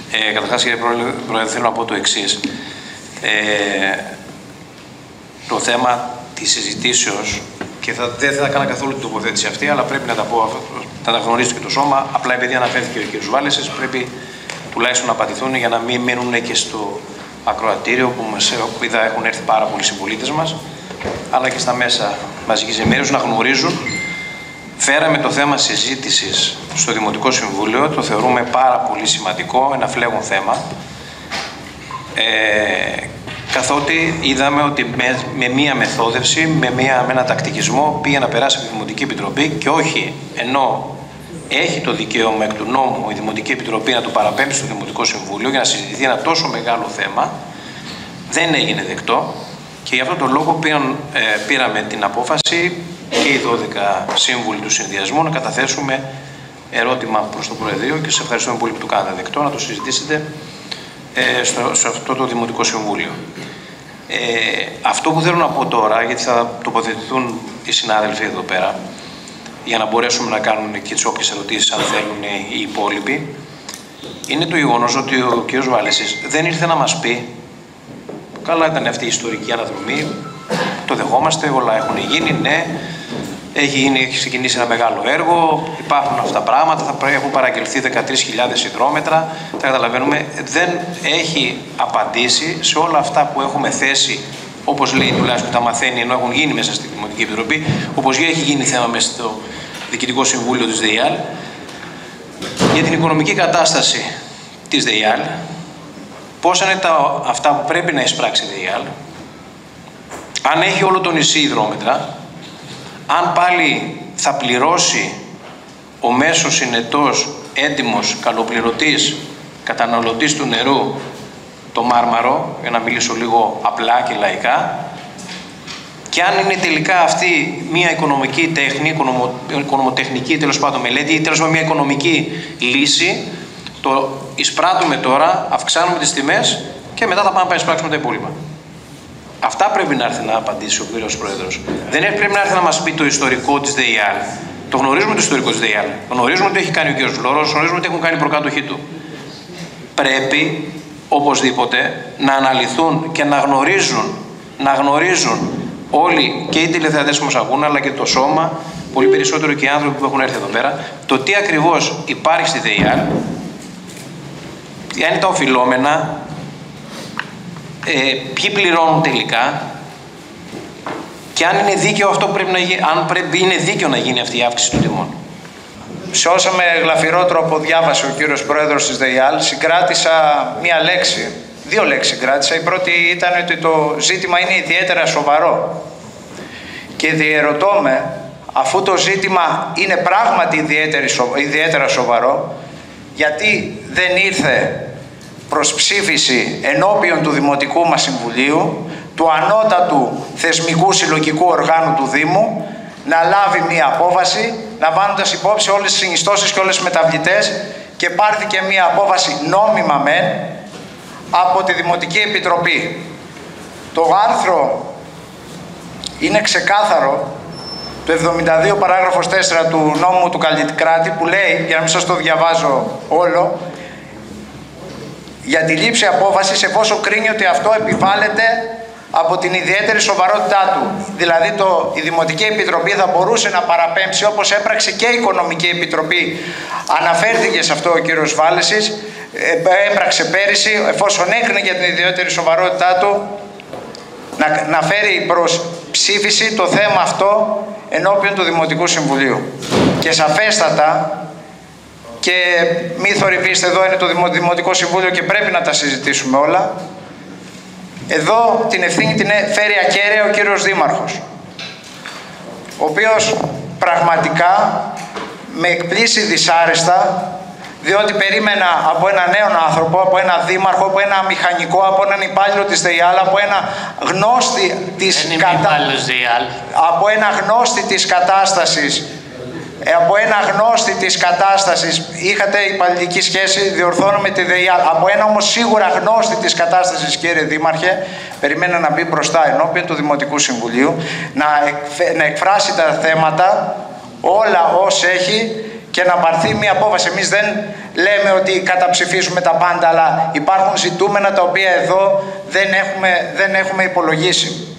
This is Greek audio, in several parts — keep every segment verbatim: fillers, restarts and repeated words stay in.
Ε, καταρχάς, κύριε Πρόεδρε, θέλω να πω το εξής. Ε, το θέμα της συζητήσεως, και θα, δεν θα κάνω καθόλου την τοποθέτηση αυτή, αλλά πρέπει να τα πω, να τα γνωρίζει και το σώμα, απλά επειδή αναφέρθηκε ο κ. Βάλεσης, πρέπει τουλάχιστον να απαντηθούν για να μην μείνουν και στο ακροατήριο που μας είδα έχουν έρθει πάρα πολλοί συμπολίτες μας, αλλά και στα μέσα μαζικής ενημέρωσης να γνωρίζουν. Φέραμε το θέμα συζήτησης στο Δημοτικό Συμβούλιο, το θεωρούμε πάρα πολύ σημαντικό, ένα φλέγον θέμα, ε, καθότι είδαμε ότι με, με μία μεθόδευση, με, μία, με ένα τακτικισμό πήγε να περάσει από τη Δημοτική Επιτροπή και όχι ενώ έχει το δικαίωμα εκ του νόμου η Δημοτική Επιτροπή να το παραπέμψει στο Δημοτικό Συμβούλιο για να συζητηθεί ένα τόσο μεγάλο θέμα, δεν έγινε δεκτό και γι' αυτό τον λόγο πήραν, ε, πήραμε την απόφαση και οι δώδεκα σύμβουλοι του συνδυασμού να καταθέσουμε ερώτημα προς το Προεδρείο και σας ευχαριστούμε πολύ που το κάνετε δεκτό, να το συζητήσετε ε, στο, σε αυτό το Δημοτικό Συμβούλιο. Ε, αυτό που θέλω να πω τώρα, γιατί θα τοποθετηθούν οι συνάδελφοι εδώ πέρα, για να μπορέσουμε να κάνουν και τις όποιες ερωτήσεις αν θέλουν οι υπόλοιποι, είναι το γεγονός ότι ο κ. Βάλεσης δεν ήρθε να μας πει καλά ήταν αυτή η ιστορική αναδρομή, το δεχόμαστε, όλα έχουν γίνει, ναι, έχει, γίνει, έχει ξεκινήσει ένα μεγάλο έργο, υπάρχουν αυτά τα πράγματα, θα έχουν παραγγελθεί δεκατρείς χιλιάδες υδρόμετρα, τα καταλαβαίνουμε, δεν έχει απαντήσει σε όλα αυτά που έχουμε θέσει, όπως λέει τουλάχιστον τα μαθαίνει, ενώ έχουν γίνει μέσα στη Δημοτική Επιτροπή, όπως έχει γίνει θέμα μέσα στο Διοικητικό Συμβούλιο της ΔΕΙΑΛ, για την οικονομική κατάσταση της ΔΕΙΑΛ, πόσα είναι τα, αυτά που πρέπει να εισπράξει η ΔΕΙΑΛ, αν έχει όλο το νησί υδρόμετρα, αν πάλι θα πληρώσει ο μέσος συνετός, έντιμος, καλοπληρωτής, καταναλωτής του νερού, το Μάρμαρο, για να μιλήσω λίγο απλά και λαϊκά, και αν είναι τελικά αυτή μια οικονομική τέχνη, οικονομο, οικονομοτεχνική τέλος πάντων μελέτη ή τέλος πάντων μια οικονομική λύση, το εισπράττουμε τώρα, αυξάνουμε τις τιμές και μετά θα πάμε να εισπράξουμε τα υπόλοιπα. Αυτά πρέπει να έρθει να απαντήσει ο κύριος Πρόεδρος. Δεν πρέπει να έρθει να μας πει το ιστορικό της ΔΕΙΑΛ. Το γνωρίζουμε το ιστορικό της ΔΕΙΑΛ. Γνωρίζουμε ότι έχει κάνει ο κύριος Βλώρος, γνωρίζουμε ότι έχουν κάνει προκάτοχοί του. Πρέπει οπωσδήποτε να αναλυθούν και να γνωρίζουν, να γνωρίζουν όλοι και οι τηλεθεατές που μας ακούν, αλλά και το σώμα, πολύ περισσότερο και οι άνθρωποι που έχουν έρθει εδώ πέρα, το τι ακριβώς υπάρχει στη ΔΕΙΑΛ, ποια είναι τα οφειλόμενα, ε, ποιοι πληρώνουν τελικά και αν είναι δίκαιο αυτό που πρέπει να γίνει, αν πρέπει, είναι δίκαιο να γίνει αυτή η αύξηση των τιμών. Σε όσα με γλαφυρό τρόπο διάβασε ο κύριος Πρόεδρος της ΔΕΙΑΛ, συγκράτησα μία λέξη, δύο λέξεις συγκράτησα. Η πρώτη ήταν ότι το ζήτημα είναι ιδιαίτερα σοβαρό. Και διερωτώ με, αφού το ζήτημα είναι πράγματι ιδιαίτερα σοβαρό, γιατί δεν ήρθε προς ψήφιση ενώπιον του Δημοτικού μας Συμβουλίου, του ανώτατου θεσμικού συλλογικού οργάνου του Δήμου, να λάβει μία απόφαση, λαμβάνοντας υπόψη όλες τις συνιστώσεις και όλες τις μεταβλητές, και πάρθηκε μία απόφαση νόμιμα μεν από τη Δημοτική Επιτροπή. Το άρθρο είναι ξεκάθαρο, το εβδομήντα δύο παράγραφος τέσσερα του νόμου του Καλλιτικράτη, που λέει, για να μην σας το διαβάζω όλο, για τη λήψη απόφασης εφόσον κρίνει ότι αυτό επιβάλλεται από την ιδιαίτερη σοβαρότητά του. Δηλαδή το, η Δημοτική Επιτροπή θα μπορούσε να παραπέμψει, όπως έπραξε και η Οικονομική Επιτροπή, αναφέρθηκε σε αυτό ο κύριος Βάλεσης, έπραξε πέρυσι, εφόσον έκρινε για την ιδιαίτερη σοβαρότητά του, να, να φέρει προς ψήφιση το θέμα αυτό ενώπιον του Δημοτικού Συμβουλίου. Και σαφέστατα, και μη θορυβήστε, εδώ είναι το Δημοτικό Συμβούλιο και πρέπει να τα συζητήσουμε όλα, εδώ την ευθύνη την φέρει ακέραια ο κύριος Δήμαρχος, ο οποίος πραγματικά με εκπλήσει δυσάρεστα, διότι περίμενα από έναν νέο άνθρωπο, από έναν δήμαρχο, από ένα μηχανικό, από έναν υπάλληλο της ΔΕΙΑΛ, από ένα γνώστη της, κατα... από ένα γνώστη της κατάστασης, από ένα γνώστη της κατάστασης, είχατε υπαλληλική σχέση, διορθώνω με τη ΔΕΙΑΛ, από ένα όμως σίγουρα γνώστη της κατάστασης, κύριε Δήμαρχε, περιμένα να μπει μπροστά ενώπιον του Δημοτικού Συμβουλίου, να, εκφ... να εκφράσει τα θέματα όλα όσα έχει και να πάρθει μια απόφαση. Εμείς δεν λέμε ότι καταψηφίζουμε τα πάντα, αλλά υπάρχουν ζητούμενα τα οποία εδώ δεν έχουμε, δεν έχουμε υπολογίσει.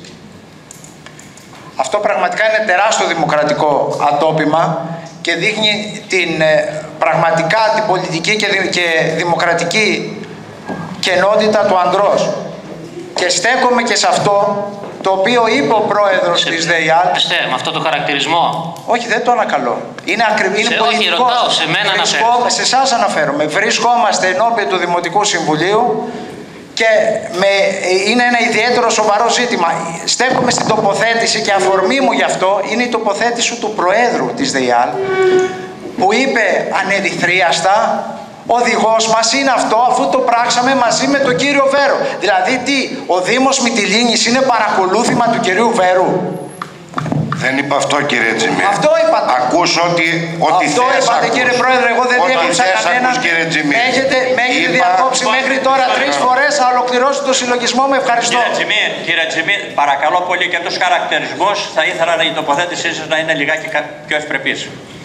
Αυτό πραγματικά είναι τεράστιο δημοκρατικό ατόπιμα και δείχνει την, πραγματικά την πολιτική και, δη, και δημοκρατική κενότητα του ανδρός. Και στέκομαι και σε αυτό το οποίο είπε ο πρόεδρος σε, της ΔΕΙΑΛ. Με αυτό το χαρακτηρισμό. Όχι, δεν το ανακαλώ. Είναι ακριβή, είναι πολιτικό. Όχι, ρωτάω, σε μένα αναφέρομαι. Σε εσάς αναφέρομαι. Βρισκόμαστε ενώπιον του Δημοτικού Συμβουλίου και με, είναι ένα ιδιαίτερο σοβαρό ζήτημα. Στέκομαι στην τοποθέτηση και αφορμή μου γι' αυτό είναι η τοποθέτηση του Προέδρου της ΔΕΙΑΛ που είπε ανερυθρίαστα: ο οδηγός μας είναι αυτό, αφού το πράξαμε μαζί με τον κύριο Βέρο. Δηλαδή τι, ο Δήμος Μυτιλήνης είναι παρακολούθημα του κυρίου Βέρου? Δεν είπα αυτό, κύριε Τζιμί. Αυτό είπατε. Ακούς ότι, ότι αυτό θες είπατε, ακούς. Κύριε Πρόεδρε, εγώ δεν διέκοψα κανένα. Με έχετε, με έχετε είπα... διακόψει μέχρι τώρα τρεις φορές. Θα ολοκληρώσω το συλλογισμό μου. Ευχαριστώ. Κύριε Τζιμί, κύριε Τζιμί, παρακαλώ πολύ και τους χαρακτηρισμούς. Θα ήθελα η τοποθέτησή σας να είναι λιγάκι πιο ευπρεπής.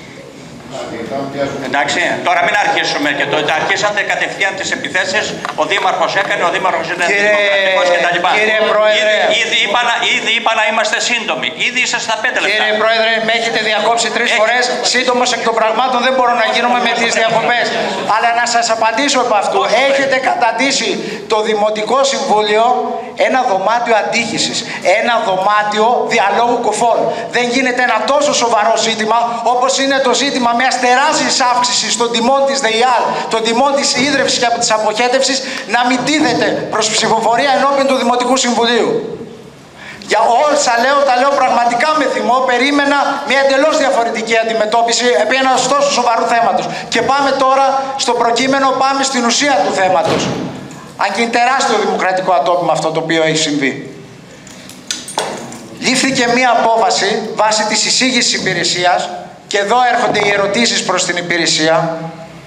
Εντάξει, τώρα μην αρχίσουμε και το αρχίσατε κατευθείαν τις επιθέσεις. Ο Δήμαρχος έκανε, ο Δήμαρχος είναι δημοκρατικός κτλ. Κύριε Πρόεδρε, ήδη, ήδη, είπα να, ήδη είπα να είμαστε σύντομοι. Ήδη είσαστε στα πέντε λεπτά. Κύριε Πρόεδρε, με έχετε διακόψει τρεις Έχει... φορές. Σύντομος εκ των πραγμάτων δεν μπορώ να γίνομαι με τις διακοπές. Αλλά να σας απαντήσω από αυτού. Έχετε καταντήσει το Δημοτικό Συμβούλιο ένα δωμάτιο αντίχησης. Ένα δωμάτιο διαλόγου κοφών. Δεν γίνεται ένα τόσο σοβαρό ζήτημα όπως είναι το ζήτημα μιας τεράστιας αύξησης των τιμών της ΔΕΙΑΛ, των τιμών της ίδρυυσης και της αποχέτευσης, να μην τίθεται προς ψηφοφορία ενώπιον του Δημοτικού Συμβουλίου. Για όσα λέω, τα λέω πραγματικά με θυμό. Περίμενα μια εντελώς διαφορετική αντιμετώπιση επί ενός τόσο σοβαρού θέματος. Και πάμε τώρα στο προκείμενο, πάμε στην ουσία του θέματος. Αν και είναι τεράστιο δημοκρατικό ατόπιμα αυτό το οποίο έχει συμβεί. Λήφθηκε μια απόφαση βάσει της εισήγησης υπηρεσίας. Και εδώ έρχονται οι ερωτήσεις προς την υπηρεσία.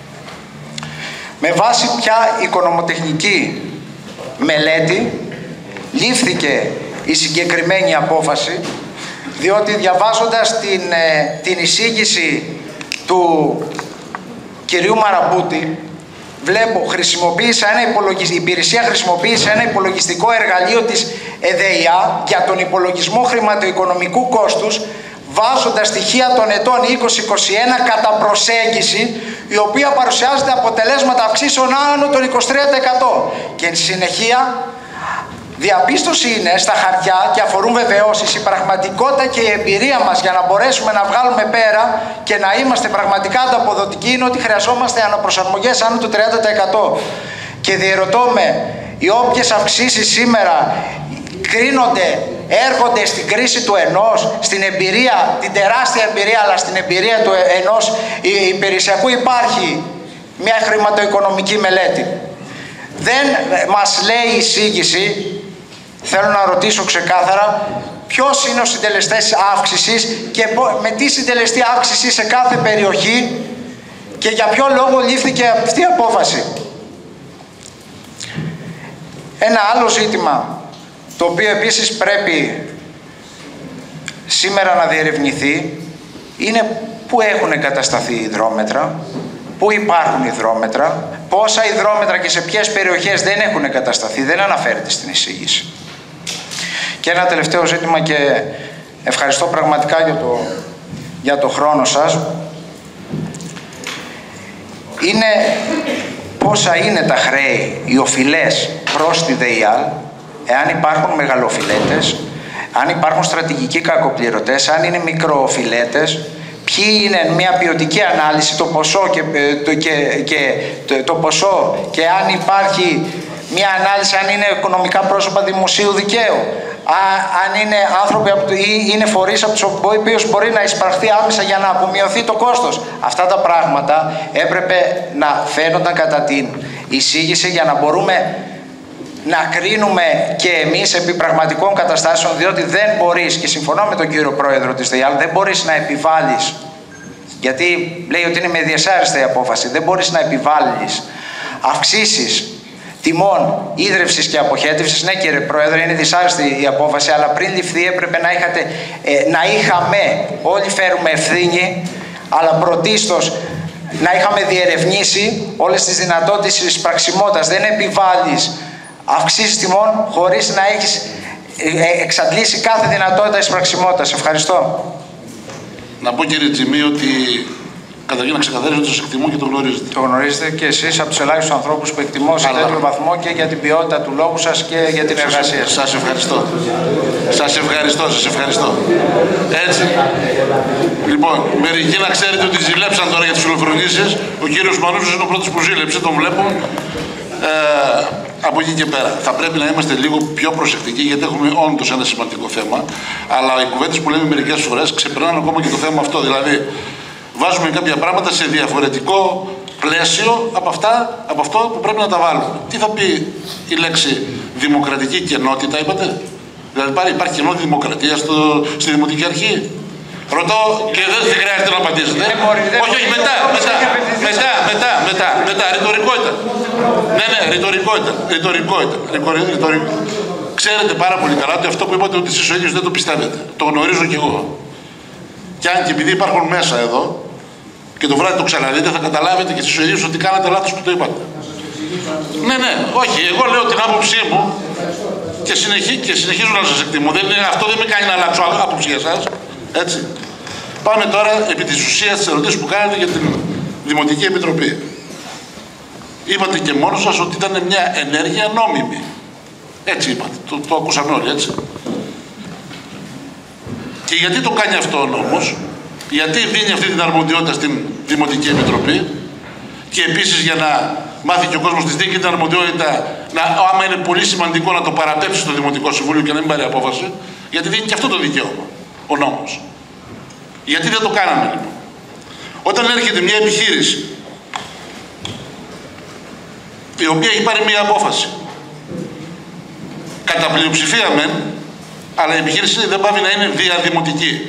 Με βάση ποια οικονομοτεχνική μελέτη λήφθηκε η συγκεκριμένη απόφαση, διότι διαβάζοντας την, την εισήγηση του κυρίου Μαραμπούτη, βλέπω χρησιμοποίησε ένα υπολογισ... η υπηρεσία χρησιμοποίησε ένα υπολογιστικό εργαλείο της ΕΔΕΙΑ για τον υπολογισμό χρηματοοικονομικού κόστους, βάζοντας στοιχεία των ετών είκοσι είκοσι ένα κατά προσέγγιση, η οποία παρουσιάζεται αποτελέσματα αυξήσεων άνω των είκοσι τρία τοις εκατό. Και εν συνεχεία, διαπίστωση είναι στα χαρτιά και αφορούν βεβαιώσεις, η πραγματικότητα και η εμπειρία μας για να μπορέσουμε να βγάλουμε πέρα και να είμαστε πραγματικά ανταποδοτικοί είναι ότι χρειαζόμαστε αναπροσαρμογές άνω του τριάντα τοις εκατό. Και διερωτώ με, οι όποιες αυξήσεις σήμερα κρίνονται, έρχονται στην κρίση του ενός, στην εμπειρία, την τεράστια εμπειρία, αλλά στην εμπειρία του ενός υπηρεσιακού υπάρχει μια χρηματοοικονομική μελέτη. Δεν μας λέει η εισήγηση, θέλω να ρωτήσω ξεκάθαρα, ποιος είναι ο συντελεστής αύξησης και με τι συντελεστή αύξηση σε κάθε περιοχή και για ποιο λόγο λήφθηκε αυτή η απόφαση. Ένα άλλο ζήτημα το οποίο επίσης πρέπει σήμερα να διερευνηθεί, είναι πού έχουν εγκατασταθεί οι υδρόμετρα, πού υπάρχουν υδρόμετρα, πόσα υδρόμετρα και σε ποιες περιοχές δεν έχουν εγκατασταθεί, δεν αναφέρεται στην εισήγηση. Και ένα τελευταίο ζήτημα, και ευχαριστώ πραγματικά για το, για το χρόνο σας, είναι πόσα είναι τα χρέη, οι οφειλές προς τη ΔΕΙΑΛ, εάν υπάρχουν μεγαλοφιλέτες, αν υπάρχουν στρατηγικοί κακοπληρωτές, αν είναι μικροοφιλέτες, ποιοι είναι μια ποιοτική ανάλυση, το ποσό και το, και, και, το, το ποσό και αν υπάρχει μια ανάλυση αν είναι οικονομικά πρόσωπα δημοσίου δικαίου, α, αν είναι άνθρωποι από, ή είναι φορείς από τους οποίους μπορεί να εισπραχθεί άμεσα για να απομειωθεί το κόστος. Αυτά τα πράγματα έπρεπε να φαίνονταν κατά την εισήγηση για να μπορούμε να κρίνουμε και εμείς επί πραγματικών καταστάσεων, διότι δεν μπορείς, και συμφωνώ με τον κύριο Πρόεδρο της ΔΕΙΑΛ, δεν μπορείς να επιβάλλεις, γιατί λέει ότι είναι με διασάριστη η απόφαση, δεν μπορείς να επιβάλλεις αυξήσεις τιμών ίδρυυσης και αποχέτευσης. Ναι κύριε Πρόεδρε, είναι δυσάρεστη η απόφαση, αλλά πριν ληφθεί έπρεπε να, είχατε, ε, να είχαμε, όλοι φέρουμε ευθύνη, αλλά πρωτίστως να είχαμε διερευνήσει όλες τις δυνατότητες της εισπραξιμότητας. Δεν επιβάλλεις αυξήσεις τιμών χωρίς να έχεις εξαντλήσει κάθε δυνατότητα εισπραξιμότητας. Ευχαριστώ. Να πω, κύριε Τζιμί, ότι καταρχήν να ξεκαθαρίσω ότι σας εκτιμώ και το γνωρίζετε. Το γνωρίζετε και εσείς από τους ελάχιστους ανθρώπους που εκτιμώ σε Αλλά... τέτοιο βαθμό και για την ποιότητα του λόγου σας και για την εργασία σας. Σας ευχαριστώ. Σας ευχαριστώ, σας ευχαριστώ. Έτσι. Λοιπόν, μερικοί να ξέρετε ότι ζηλέψαν τώρα για τις φιλοφρονήσεις. Ο κύριος Μανούσος είναι ο πρώτος που ζήλεψε, τον βλέπω. Ε, από εκεί και πέρα. Θα πρέπει να είμαστε λίγο πιο προσεκτικοί, γιατί έχουμε όντως ένα σημαντικό θέμα. Αλλά οι κουβέντες που λέμε μερικές φορές ξεπερνάνε ακόμα και το θέμα αυτό. Δηλαδή, βάζουμε κάποια πράγματα σε διαφορετικό πλαίσιο από, αυτά, από αυτό που πρέπει να τα βάλουμε. Τι θα πει η λέξη δημοκρατική κενότητα, είπατε? Δηλαδή υπάρχει κενότητα δημοκρατία στο, στη Δημοτική Αρχή? Ρωτώ και δεν χρειάζεται να απαντήσετε. Όχι, όχι, μετά, μετά, μετά, μετά, μετά, μετά, ρητορικό ήταν. Ναι, ναι, ρητορικό ήταν, ρητορικό ήταν, ρητορικό. Ξέρετε πάρα πολύ καλά ότι αυτό που είπατε ότι εσείς ο ίδιος δεν το πιστεύετε. Το γνωρίζω κι εγώ. Και αν και επειδή υπάρχουν μέσα εδώ και το βράδυ το ξαναδείτε, θα καταλάβετε και εσείς ο ίδιος ότι κάνατε λάθος που το είπατε. Ναι, ναι, όχι, εγώ λέω την άποψή μου και, συνεχί, και συνεχίζω να σας εκτιμώ. Δεν, αυτό δεν με κάνει να αλλάξω άποψη για εσάς. Έτσι. Πάμε τώρα επί της ουσίας της ερωτήσης που κάνετε για την Δημοτική Επιτροπή. Είπατε και μόνος σας ότι ήταν μια ενέργεια νόμιμη. Έτσι είπατε, το, το ακούσαμε όλοι, έτσι. Και γιατί το κάνει αυτό ο νόμος? Γιατί δίνει αυτή την αρμοδιότητα στην Δημοτική Επιτροπή? Και επίσης για να μάθει και ο κόσμος της δίνει την αρμοδιότητα να, άμα είναι πολύ σημαντικό, να το παραπέψει στο Δημοτικό Συμβούλιο και να μην πάρει απόφαση, γιατί δίνει και αυτό το δικαίωμα ο νόμος. Γιατί δεν το κάναμε λοιπόν? Όταν έρχεται μια επιχείρηση η οποία έχει πάρει μια απόφαση κατά πλειοψηφία μεν, αλλά η επιχείρηση δεν πάβει να είναι διαδημοτική.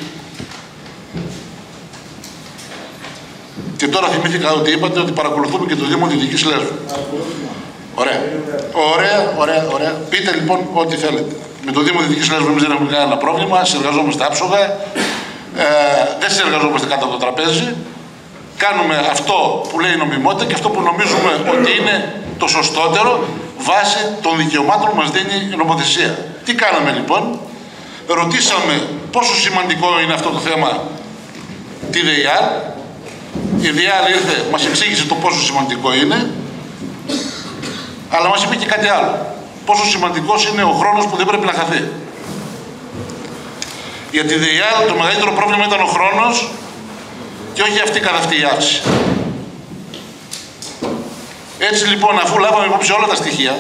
Και τώρα θυμήθηκα ότι είπατε ότι παρακολουθούμε και το Δήμο Δυτικής Λέσβου. Ωραία. Ωραία, ωραία, ωραία. Πείτε λοιπόν ό,τι θέλετε. Με το Δήμο Δυτικής Λέσβου εμείς δεν έχουμε κανένα πρόβλημα, συνεργαζόμαστε άψογα, ε, δεν συνεργαζόμαστε κάτω από το τραπέζι. Κάνουμε αυτό που λέει η νομιμότητα και αυτό που νομίζουμε ότι είναι το σωστότερο βάσει των δικαιωμάτων που μας δίνει η νομοθεσία. Τι κάναμε λοιπόν? Ρωτήσαμε πόσο σημαντικό είναι αυτό το θέμα τη ΔΕΙΑΡ. Η ΔΕΙΑΡ ήρθε, μας εξήγησε το πόσο σημαντικό είναι, αλλά μας είπε και κάτι άλλο. Πόσο σημαντικός είναι ο χρόνος που δεν πρέπει να χαθεί. Για τη ΔΕΙΑΡ το μεγαλύτερο πρόβλημα ήταν ο χρόνος και όχι αυτή καθ' αυτή η αύξηση. Έτσι λοιπόν, αφού λάβαμε υπόψη όλα τα στοιχεία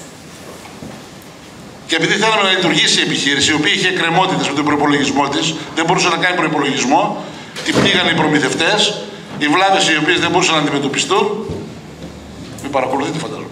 και επειδή θέλαμε να λειτουργήσει η επιχείρηση, η οποία είχε εκκρεμότητες με τον προϋπολογισμό της, δεν μπορούσε να κάνει προϋπολογισμό, την πήγαν οι προμηθευτές, οι βλάβες οι οποίες δεν μπορούσαν να αντιμετωπιστούν. Με παρακολουθείτε, φαντάζομαι.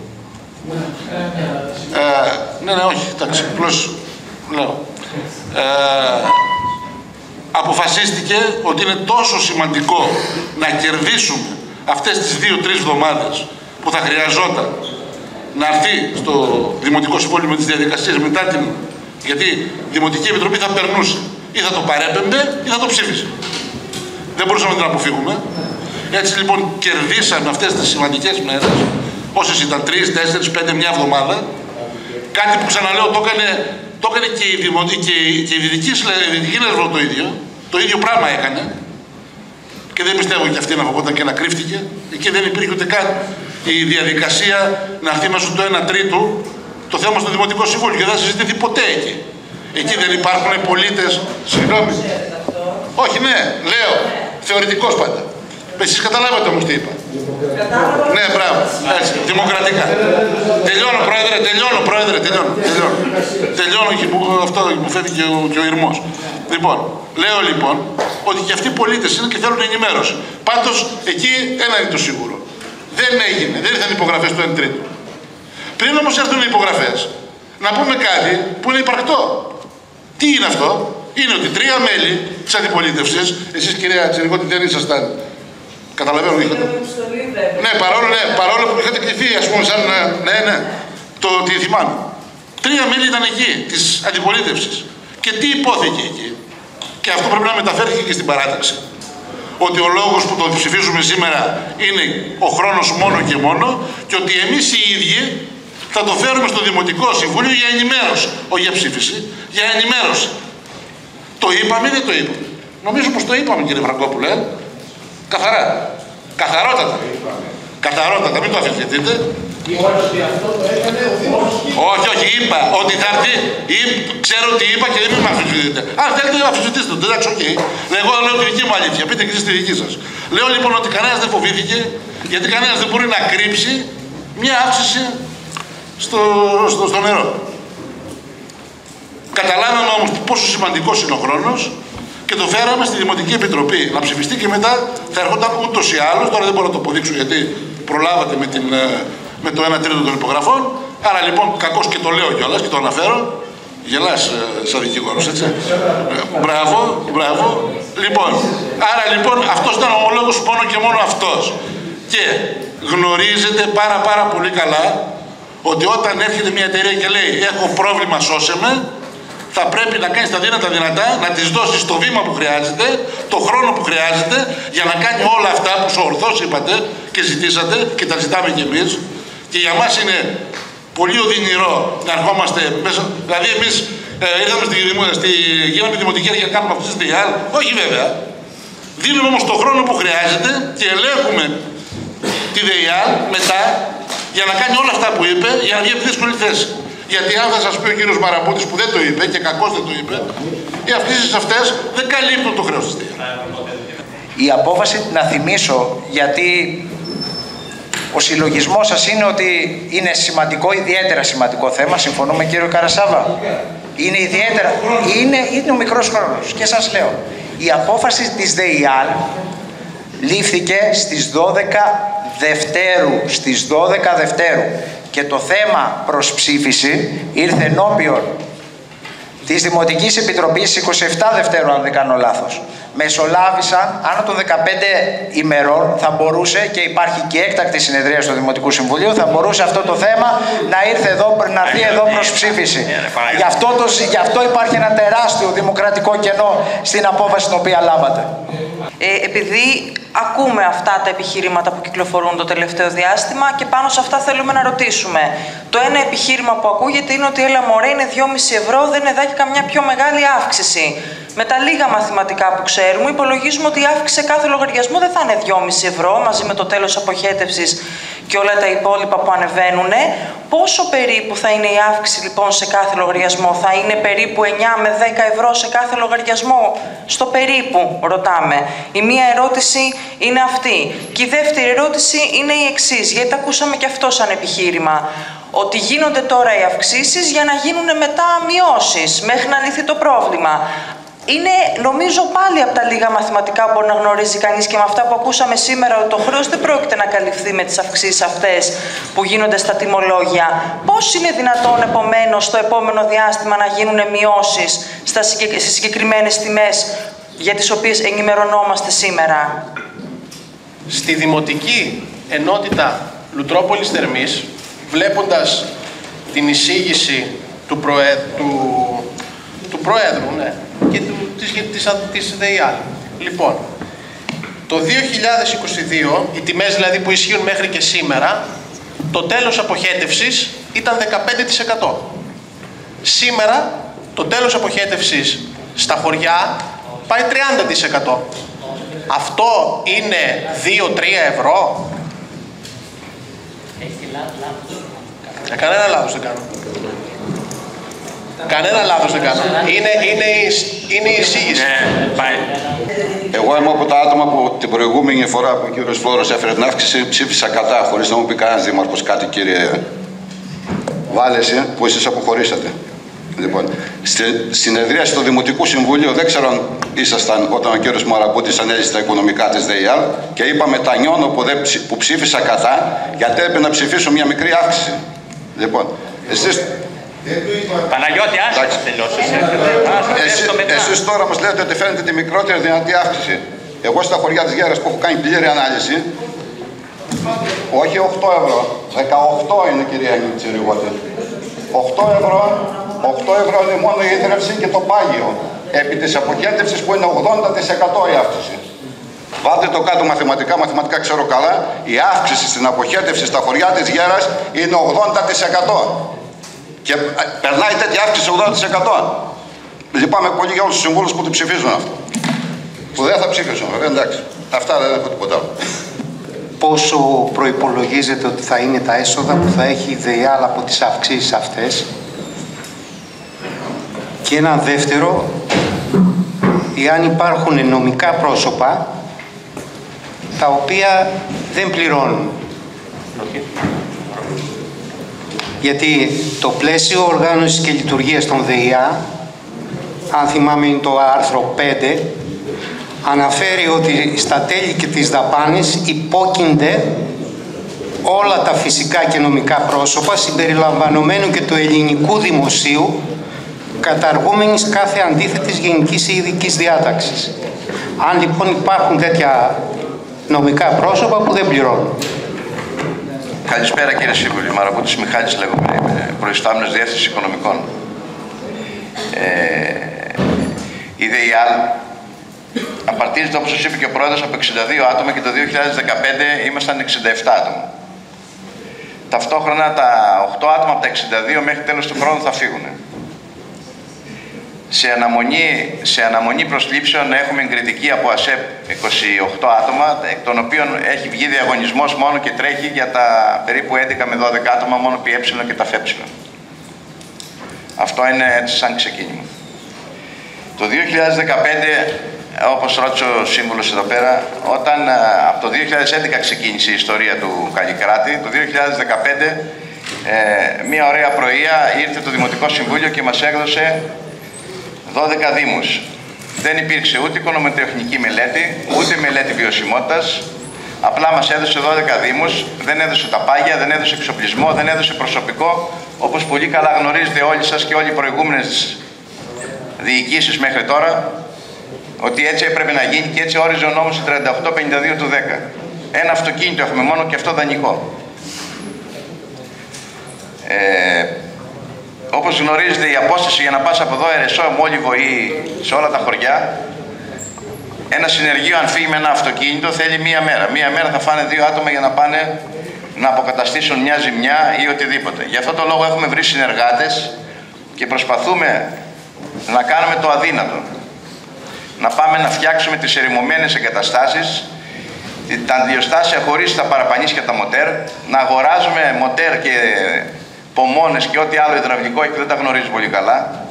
Ε, ναι, ναι, όχι, εντάξει, απλώς λέω. Ε, αποφασίστηκε ότι είναι τόσο σημαντικό να κερδίσουμε αυτές τις δύο-τρεις εβδομάδες που θα χρειαζόταν να έρθει στο Δημοτικό Συμβούλιο με τις διαδικασίες μετά την... γιατί η Δημοτική Επιτροπή θα περνούσε. Ή θα το παρέπεμπε ή θα το ψήφισε. Δεν μπορούσαμε να την αποφύγουμε. Έτσι λοιπόν κερδίσαμε αυτές τις σημαντικές μέρες, όσες ήταν τρεις, τέσσερις, πέντε, μια εβδομάδα. Κάτι που ξαναλέω το έκανε, το έκανε και η, Δημο... και η... και η Δυτική Λέσβο το ίδιο. Το ίδιο πράγμα έκανε. Και δεν πιστεύω και αυτή να φοβόταν και να κρύφτηκε. Εκεί δεν υπήρχε ούτε καν η διαδικασία να έρθει μέσω του ένα τρίτου το θέμα στο Δημοτικό Συμβούλιο και δεν θα συζητηθεί ποτέ εκεί. Εκεί δεν υπάρχουν πολίτες. Συγγνώμη. Όχι, ναι, λέω. Θεωρητικός πάντα. Εσείς καταλάβατε όμως τι είπα. Ναι, μπράβο. Έτσι, δημοκρατικά. Τελειώνω, πρόεδρε, τελειώνω, πρόεδρε, τελειώνω. Τελειώνω, τελειώνω και που, αυτό που φεύγει και ο, και ο ηρμός. Λοιπόν, λέω λοιπόν ότι και αυτοί οι πολίτες είναι και θέλουν ενημέρωση. Πάντως, εκεί ένα είναι το σίγουρο. Δεν έγινε, δεν ήρθαν υπογραφές του ένα τρίτου. Πριν όμως έρθουν οι υπογραφές, να πούμε κάτι που είναι υπαρκτό. Τι είναι αυτό? Είναι ότι τρία μέλη της αντιπολίτευσης, εσείς κυρία Τσιρικώτη δεν ήσασταν, καταλαβαίνω, είχατε... Ναι, παρόλο, ναι, παρόλο που είχατε κληθεί, ας πούμε, σαν να... Ναι, ναι, το τι θυμάμαι. Τρία μέλη ήταν εκεί, της αντιπολίτευσης. Και τι υπόθηκε εκεί? Και αυτό πρέπει να μεταφέρθηκε και στην παράταξη. ότι ο λόγος που το ψηφίζουμε σήμερα είναι ο χρόνος μόνο και μόνο και ότι εμείς οι ίδιοι θα το φέρουμε στο Δημοτικό Συμβούλιο για ενημέρωση, όχι για ψήφιση, για ενημέρωση. Το είπαμε ή δεν το είπαμε? Νομίζω πως το είπαμε, κύριε Βραγκόπουλε. Καθαρά. Καθαρότατα. Καθαρότατα, μην το αφισβητείτε. Όχι, όχι, είπα ότι θα έρθει, ξέρω τι είπα και δεν με αφισβητείτε. Αν θέλετε να αφισβητήσετε το, εντάξει, οκ. Εγώ λέω τη δική μου αλήθεια, πείτε και εσείς τη δική σας. Λέω λοιπόν ότι κανένας δεν φοβήθηκε, γιατί κανένας δεν μπορεί να κρύψει μια αύξηση στο, στο, στο νερό. Καταλάβαμε όμως πόσο σημαντικός είναι ο χρόνος και το φέραμε στη Δημοτική Επιτροπή να ψηφιστεί και μετά θα έρχονταν ούτως ή άλλως, τώρα δεν μπορώ να το αποδείξω γιατί προλάβατε με, την, με το ένα τρίτο των υπογραφών, άρα λοιπόν κακώς και το λέω κιόλας και το αναφέρω, γελάς σαν δικηγόρος, έτσι. Μπράβο, μπράβο. Λοιπόν, άρα λοιπόν αυτός ήταν ο λόγος μόνο και μόνο αυτός. Και γνωρίζετε πάρα πάρα πολύ καλά ότι όταν έρχεται μια εταιρεία και λέει έχω πρόβλημα, σώσε με, θα πρέπει να κάνεις τα δύνατα δυνατά, να της δώσεις το βήμα που χρειάζεται, το χρόνο που χρειάζεται για να κάνει όλα αυτά που ορθώς είπατε και ζητήσατε και τα ζητάμε κι εμείς. Και για μας είναι πολύ οδυνηρό να ερχόμαστε μέσα. Δηλαδή, εμείς ε, ήρθαμε στη, στη γίναμε δημοτική για να κάνουμε αυτή τη ΔΕΙΑΛ. Όχι βέβαια. Δίνουμε όμως το χρόνο που χρειάζεται και ελέγχουμε τη ΔΕΙΑΛ μετά για να κάνει όλα αυτά που είπε για να βγει από τη δύσκολη θέση. Γιατί αν θα σας πει ο κύριος Μαραμπούτης που δεν το είπε και κακώς δεν το είπε, οι αυξήσεις αυτές δεν καλύπτουν το χρέος της ΔΕΙΑΛ. Η απόφαση, να θυμίσω, γιατί ο συλλογισμός σας είναι ότι είναι σημαντικό, ιδιαίτερα σημαντικό θέμα, συμφωνούμε κύριο Καρασάβα. Είναι ιδιαίτερα, είναι, είναι ο μικρός χρόνος και σας λέω, η απόφαση της ΔΕΙΑΛ λήφθηκε στις δώδεκα Δευτέρου, στις δώδεκα Δευτέρου και το θέμα προς ψήφιση ήρθε ενώπιον της Δημοτικής Επιτροπής είκοσι επτά Δευτέρου, αν δεν κάνω λάθος. Μεσολάβησαν άνω των δεκαπέντε ημερών, θα μπορούσε, και υπάρχει και έκτακτη συνεδρία στο Δημοτικό Συμβουλίο, θα μπορούσε αυτό το θέμα να, ήρθε εδώ, να έρθει εδώ προς ψήφιση. Γι' αυτό, το, γι' αυτό υπάρχει ένα τεράστιο δημοκρατικό κενό στην απόφαση την οποία λάβατε. Ε, επειδή ακούμε αυτά τα επιχειρήματα που κυκλοφορούν το τελευταίο διάστημα και πάνω σε αυτά θέλουμε να ρωτήσουμε. Το ένα επιχείρημα που ακούγεται είναι ότι έλα μωρέ είναι δυόμισι ευρώ, δεν είναι και καμιά πιο μεγάλη αύξηση. Με τα λίγα μαθηματικά που ξέρουμε, υπολογίζουμε ότι η αύξηση σε κάθε λογαριασμό δεν θα είναι δυόμισι ευρώ μαζί με το τέλος αποχέτευσης και όλα τα υπόλοιπα που ανεβαίνουν. Πόσο περίπου θα είναι η αύξηση λοιπόν σε κάθε λογαριασμό? Θα είναι περίπου εννιά με δέκα ευρώ σε κάθε λογαριασμό? Στο περίπου ρωτάμε. Η μία ερώτηση είναι αυτή. Και η δεύτερη ερώτηση είναι η εξής, γιατί τα ακούσαμε και αυτό σαν επιχείρημα. Ότι γίνονται τώρα οι αυξήσεις για να γίνουν μετά μειώσεις μέχρι να λυθεί το πρόβλημα. Είναι, νομίζω, πάλι από τα λίγα μαθηματικά που μπορεί να γνωρίζει κανείς και με αυτά που ακούσαμε σήμερα, ότι το χρέος δεν πρόκειται να καλυφθεί με τις αυξήσεις αυτές που γίνονται στα τιμολόγια. Πώς είναι δυνατόν, επομένως, στο επόμενο διάστημα να γίνουν μειώσεις στις συγκεκριμένες τιμές για τις οποίες ενημερωνόμαστε σήμερα? Στη Δημοτική Ενότητα Λουτρόπολης Θερμής, βλέποντας την εισήγηση του, προέ, του, του Προέδρου, ναι, και του, της, της, της ΔΕΙΑΛ. Λοιπόν, το δύο χιλιάδες είκοσι δύο, οι τιμές δηλαδή που ισχύουν μέχρι και σήμερα, το τέλος αποχέτευσης ήταν δεκαπέντε τοις εκατό. Σήμερα το τέλος αποχέτευσης στα χωριά πάει τριάντα τοις εκατό. Αυτό είναι δύο με τρία ευρώ. Ε, κανένα λάθος δεν κάνω. Κανένα λάθος δεν κάνω. Είναι, είναι, είναι η εισήγηση. Εγώ είμαι από τα άτομα που την προηγούμενη φορά που ο κύριος Φλόρος έφερε την αύξηση ψήφισα κατά, χωρίς να μου πει κανένας δήμαρχος κάτι, κύριε Βάλεση, που εσείς αποχωρήσατε. Λοιπόν, στη συνεδρία στο Δημοτικού Συμβουλίου, δεν ξέρω αν ήσασταν όταν ο κύριος Μαραμπούτης ανέλησε τα οικονομικά της ΔΕΙΑΛ και είπαμε τα νιώνω που, δεν, που ψήφισα κατά, γιατί έπρεπε να ψηφίσω μια μικρή αύξηση. Λοιπόν, εσείς... Παναγιώτη, άσχετα τελειώσεις. Εσείς, εσείς τώρα μας λέτε ότι φαίνεται τη μικρότερη δυνατή αύξηση. Εγώ στα χωριά της Γέρας που έχω κάνει πλήρη ανάλυση, όχι οκτώ ευρώ, δεκαοκτώ είναι, κυρία Τσιριγώτη. οκτώ ευρώ, οκτώ ευρώ είναι μόνο η ίδρυυση και το πάγιο. Επί της αποχέτευσης που είναι ογδόντα τοις εκατό η αύξηση. Βάλτε το κάτω μαθηματικά, μαθηματικά ξέρω καλά, η αύξηση στην αποχέτευση στα χωριά της Γέρας είναι ογδόντα τοις εκατό. Και περνάει τέτοια αύξηση ογδόντα τοις εκατό. Λυπάμαι πολύ για όλους τους συμβούλους που το ψηφίζουν αυτό. Που δεν θα ψήφισουν, βέβαια, εντάξει. Αυτά δεν έχω τίποτα άλλο. Πόσο προϋπολογίζετε ότι θα είναι τα έσοδα που θα έχει η ΔΕΙΑΛ από τις αυξήσεις αυτές? Και ένα δεύτερο, εάν υπάρχουν νομικά πρόσωπα τα οποία δεν πληρώνουν. Γιατί το πλαίσιο οργάνωσης και λειτουργίας των ΔΕΙΑ, αν θυμάμαι είναι το άρθρο πέντε, αναφέρει ότι στα τέλη και τις δαπάνες υπόκεινται όλα τα φυσικά και νομικά πρόσωπα συμπεριλαμβανομένου και του ελληνικού δημοσίου, καταργούμενης κάθε αντίθετης γενικής ή ειδικής διάταξης. Αν λοιπόν υπάρχουν τέτοια νομικά πρόσωπα που δεν πληρώνουν. Καλησπέρα κύριε Σύμβουλη, Μαρακούτης Μιχάλης λέγομαι, είμαι προϊστάμενος Διεύθυνσης Οικονομικών. Ε, η ΔΕΙΑΛ απαρτίζεται, όπως σας είπε και ο Πρόεδρος, από εξήντα δύο άτομα και το δύο χιλιάδες δεκαπέντε ήμασταν εξήντα επτά άτομα. Ταυτόχρονα τα οκτώ άτομα από τα εξήντα δύο μέχρι τέλος του χρόνου θα φύγουν. Σε αναμονή, σε αναμονή προσλήψεων έχουμε εγκριτική από ΑΣΕΠ είκοσι οκτώ άτομα, εκ των οποίων έχει βγει διαγωνισμός μόνο και τρέχει για τα περίπου έντεκα με δώδεκα άτομα μόνο πι ε και τα φε. Αυτό είναι έτσι σαν ξεκίνημα. Το δύο χιλιάδες δεκαπέντε, όπως ρώτησε ο Σύμβουλος εδώ πέρα, όταν από το δύο χιλιάδες έντεκα ξεκίνησε η ιστορία του Καλλικράτη, το δύο χιλιάδες δεκαπέντε ε, μία ωραία πρωία ήρθε το Δημοτικό Συμβούλιο και μας έδωσε δώδεκα δήμους. Δεν υπήρξε ούτε οικονομοτεχνική μελέτη, ούτε μελέτη βιωσιμότητας. Απλά μας έδωσε δώδεκα δήμους, δεν έδωσε τα πάγια, δεν έδωσε εξοπλισμό, δεν έδωσε προσωπικό, όπως πολύ καλά γνωρίζετε όλοι σας και όλοι οι προηγούμενες διοικήσεις μέχρι τώρα, ότι έτσι έπρεπε να γίνει και έτσι όριζε ο νόμος τριάντα οκτώ πενήντα δύο του δέκα. Ένα αυτοκίνητο έχουμε μόνο και αυτό δανεικό. Ε, όπως γνωρίζετε, η απόσταση για να πας από εδώ Ερεσό, Μόλι, Βοή, σε όλα τα χωριά, ένα συνεργείο αν φύγει με ένα αυτοκίνητο θέλει μία μέρα. Μία μέρα θα φάνε δύο άτομα για να πάνε να αποκαταστήσουν μια ζημιά ή οτιδήποτε. Γι' αυτό το λόγο έχουμε βρει συνεργάτες και προσπαθούμε να κάνουμε το αδύνατο. Να πάμε να φτιάξουμε τις ερημωμένες εγκαταστάσεις, τα αντιοστάσια χωρίς τα παραπανίσια τα μοτέρ, να αγοράζουμε μοτέρ και πομόνες και ό,τι άλλο υδραυλικό και δεν τα γνωρίζει πολύ καλά.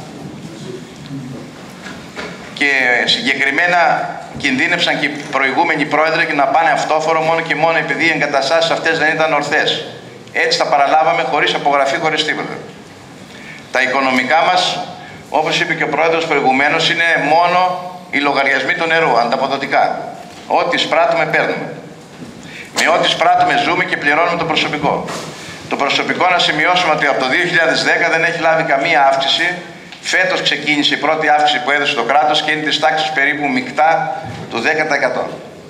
Και συγκεκριμένα κινδύνευσαν και οι προηγούμενοι πρόεδροι και να πάνε αυτόφορο μόνο και μόνο επειδή οι εγκαταστάσεις αυτές δεν ήταν ορθές. Έτσι τα παραλάβαμε χωρίς απογραφή, χωρίς τίποτα. Τα οικονομικά μας, όπως είπε και ο πρόεδρος προηγουμένως, είναι μόνο οι λογαριασμοί του νερού, ανταποδοτικά. Ό,τι σπράττουμε, παίρνουμε. Με ό,τι σπράττουμε, ζούμε και πληρώνουμε το προσωπικό. Το προσωπικό, να σημειώσουμε ότι από το δύο χιλιάδες δέκα δεν έχει λάβει καμία αύξηση. Φέτος ξεκίνησε η πρώτη αύξηση που έδωσε το κράτος και είναι της τάξης περίπου μεικτά του δέκα τοις εκατό.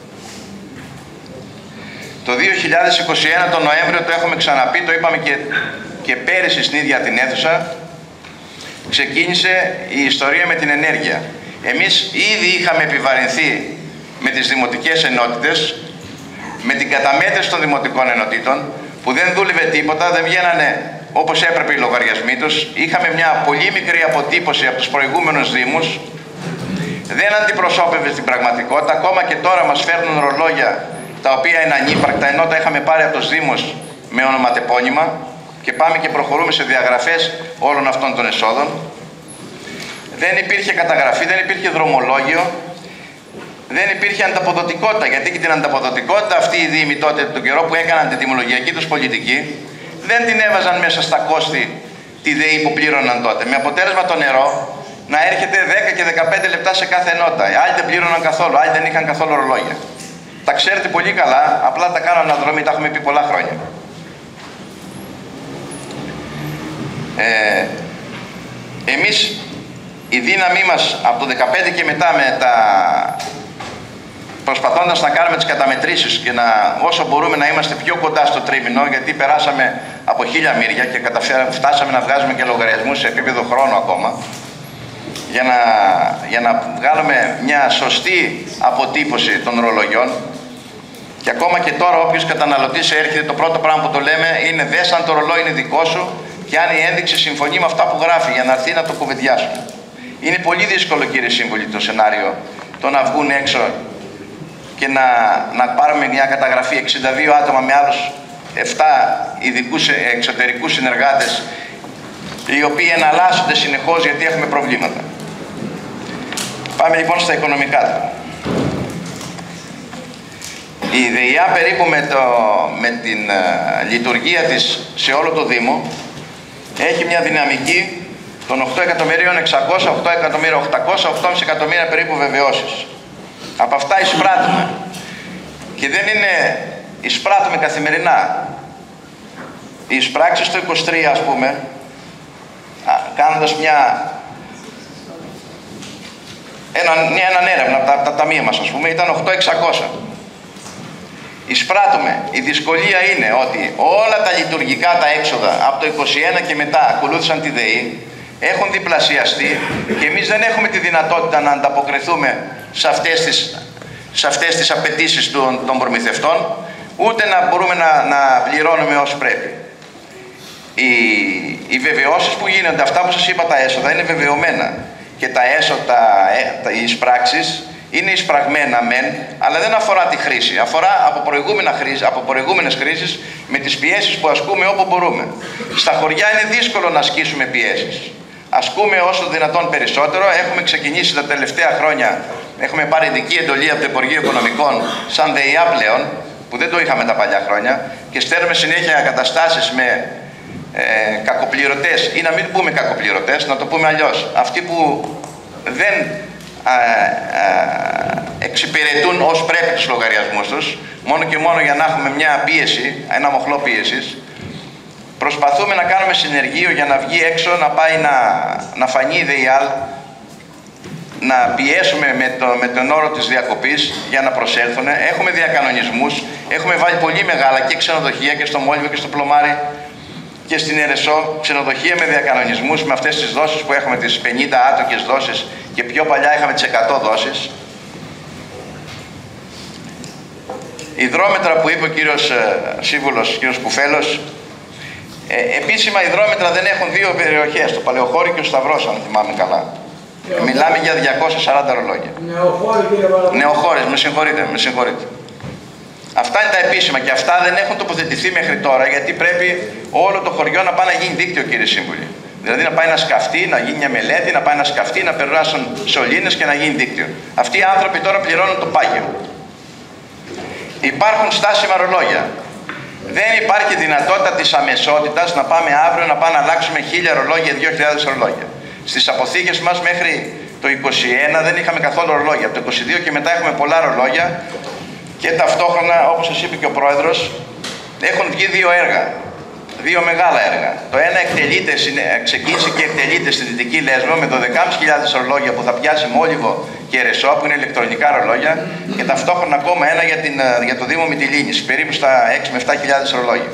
Το δύο χιλιάδες είκοσι ένα, τον Νοέμβριο, το έχουμε ξαναπεί, το είπαμε και, και πέρυσι στην ίδια την αίθουσα, ξεκίνησε η ιστορία με την ενέργεια. Εμείς ήδη είχαμε επιβαρυνθεί με τις δημοτικές ενότητες, με την καταμέτρηση των δημοτικών ενωτήτων, που δεν δούλευε τίποτα, δεν βγαίνανε όπως έπρεπε οι λογαριασμοί τους. Είχαμε μια πολύ μικρή αποτύπωση από τους προηγούμενους δήμους. Δεν αντιπροσώπευε στην πραγματικότητα. Ακόμα και τώρα μας φέρνουν ρολόγια τα οποία είναι ανύπαρκτα, ενώ τα είχαμε πάρει από τους δήμους με ονοματεπώνυμα και πάμε και προχωρούμε σε διαγραφές όλων αυτών των εσόδων. Δεν υπήρχε καταγραφή, δεν υπήρχε δρομολόγιο, δεν υπήρχε ανταποδοτικότητα, γιατί και την ανταποδοτικότητα αυτή οι δήμοι τότε, τον καιρό που έκαναν την τιμολογιακή τους πολιτική, δεν την έβαζαν μέσα στα κόστη τη ΔΕΗ που πλήρωναν τότε. Με αποτέλεσμα το νερό να έρχεται δέκα και δεκαπέντε λεπτά σε κάθε ενότητα. Άλλοι δεν πλήρωναν καθόλου, άλλοι δεν είχαν καθόλου ρολόγια. Τα ξέρετε πολύ καλά, απλά τα κάνουν αναδρομή, τα έχουμε πει πολλά χρόνια. Ε, εμείς, η δύναμή μας από το δεκαπέντε και μετά, με τα... προσπαθώντας να κάνουμε τις καταμετρήσεις και να, όσο μπορούμε να είμαστε πιο κοντά στο τρίμηνο, γιατί περάσαμε από χίλια μύρια και φτάσαμε να βγάζουμε και λογαριασμούς σε επίπεδο χρόνου ακόμα. για να, για να βγάλουμε μια σωστή αποτύπωση των ρολογιών. Και ακόμα και τώρα όποιος καταναλωτής έρχεται, το πρώτο πράγμα που το λέμε είναι δες αν το ρολόι είναι δικό σου και αν η ένδειξη συμφωνεί με αυτά που γράφει για να έρθει να το κουβεντιάσουμε. Είναι πολύ δύσκολο, κύριε Σύμβουλη, το σενάριο το να βγουν έξω και να, να πάρουμε μια καταγραφή εξήντα δύο άτομα με άλλους επτά ειδικούς εξωτερικούς συνεργάτες, οι οποίοι εναλλάσσονται συνεχώς γιατί έχουμε προβλήματα. Πάμε λοιπόν στα οικονομικά του. Η ΔΕΙΑ περίπου με, το, με την uh, λειτουργία της σε όλο το Δήμο έχει μια δυναμική των οκτώ εκατομμυρίων εξακόσια, οκτώ εκατομμύρια οκτακόσια, οκτώ κόμμα πέντε εκατομμύρια περίπου βεβαιώσεις. Από αυτά εισπράττουμε. Και δεν είναι εισπράττουμε καθημερινά. Οι εισπράξεις το είκοσι τρία, ας πούμε, κάνοντας μια, έναν, έναν έρευνα από τα, τα ταμεία μας, ας πούμε, ήταν οκτώ χιλιάδες εξακόσια. Εισπράττουμε. Η δυσκολία είναι ότι όλα τα λειτουργικά τα έξοδα από το είκοσι ένα και μετά ακολούθησαν τη ΔΕΗ, έχουν διπλασιαστεί και εμείς δεν έχουμε τη δυνατότητα να ανταποκριθούμε σε αυτές τις, σε αυτές τις απαιτήσεις των, των προμηθευτών, ούτε να μπορούμε να, να πληρώνουμε όσο πρέπει. Οι, οι βεβαιώσεις που γίνονται, αυτά που σας είπα, τα έσοδα είναι βεβαιωμένα και τα έσοδα, τα, οι εισπράξεις είναι εισπραγμένα μεν, αλλά δεν αφορά τη χρήση. Αφορά από, προηγούμενα χρήση, από προηγούμενες χρήσεις με τις πιέσεις που ασκούμε όπου μπορούμε. Στα χωριά είναι δύσκολο να ασκήσουμε πιέσεις. Ασκούμε όσο δυνατόν περισσότερο. Έχουμε ξεκινήσει τα τελευταία χρόνια, έχουμε πάρει ειδική εντολή από το Υπουργείο Οικονομικών σαν ΔΕΙΑ πλέον, που δεν το είχαμε τα παλιά χρόνια, και στέλνουμε συνέχεια καταστάσεις με ε, κακοπληρωτές, ή να μην πούμε κακοπληρωτές, να το πούμε αλλιώς. Αυτοί που δεν α, α, εξυπηρετούν ως πρέπει τους λογαριασμούς τους, μόνο και μόνο για να έχουμε μια πίεση, ένα μοχλό πίεσης. Προσπαθούμε να κάνουμε συνεργείο για να βγει έξω, να πάει να, να φανεί η ΔΕΙΑΛ, να πιέσουμε με, το, με τον όρο της διακοπής για να προσέλθουν. Έχουμε διακανονισμούς, έχουμε βάλει πολύ μεγάλα και ξενοδοχεία και στο Μόλιβο και στο Πλωμάρι και στην Ερεσό, ξενοδοχεία με διακανονισμούς, με αυτές τις δόσεις που έχουμε, τις πενήντα άτοκες δόσεις, και πιο παλιά είχαμε τις εκατό δόσεις. Υδρόμετρα που είπε ο κύριος ε, Σύμβουλος, ο κύριος Κουφέλος, ε, επίσημα υδρόμετρα δεν έχουν δύο περιοχές, το Παλαιοχώρι και ο Σταυρός, αν θυμάμαι καλά. Ε, μιλάμε για διακόσια σαράντα ρολόγια. Νεοχώρι, κύριε Παραδείγμα. Νεοχώρες, με συγχωρείτε, με συγχωρείτε. Αυτά είναι τα επίσημα και αυτά δεν έχουν τοποθετηθεί μέχρι τώρα, γιατί πρέπει όλο το χωριό να πάει να γίνει δίκτυο, κύριε Σύμβουλη. Δηλαδή να πάει να σκαφτεί, να γίνει μια μελέτη, να πάει να σκαφτεί, να περάσουν σωλήνες και να γίνει δίκτυο. Αυτοί οι άνθρωποι τώρα πληρώνουν το πάγιο. Υπάρχουν στάσιμα ρολόγια. Δεν υπάρχει δυνατότητα της αμεσότητας να πάμε αύριο να πάμε να αλλάξουμε χίλια ρολόγια, δύο χιλιάδες ρολόγια. Στις αποθήκες μας μέχρι το είκοσι ένα δεν είχαμε καθόλου ρολόγια. Από το είκοσι δύο και μετά έχουμε πολλά ρολόγια και ταυτόχρονα, όπως σας είπε και ο Πρόεδρος, έχουν βγει δύο έργα. Δύο μεγάλα έργα. Το ένα εκτελείται, ξεκίνησε και εκτελείται στη Δυτική Λέσβο με το δεκάμισι χιλιάδες ρολόγια που θα πιάσει Μόλιβο και Ερεσό, που είναι ηλεκτρονικά ρολόγια, και ταυτόχρονα ακόμα ένα για, την, για το Δήμο Μυτιλήνης, περίπου στα έξι με επτά χιλιάδες ρολόγια.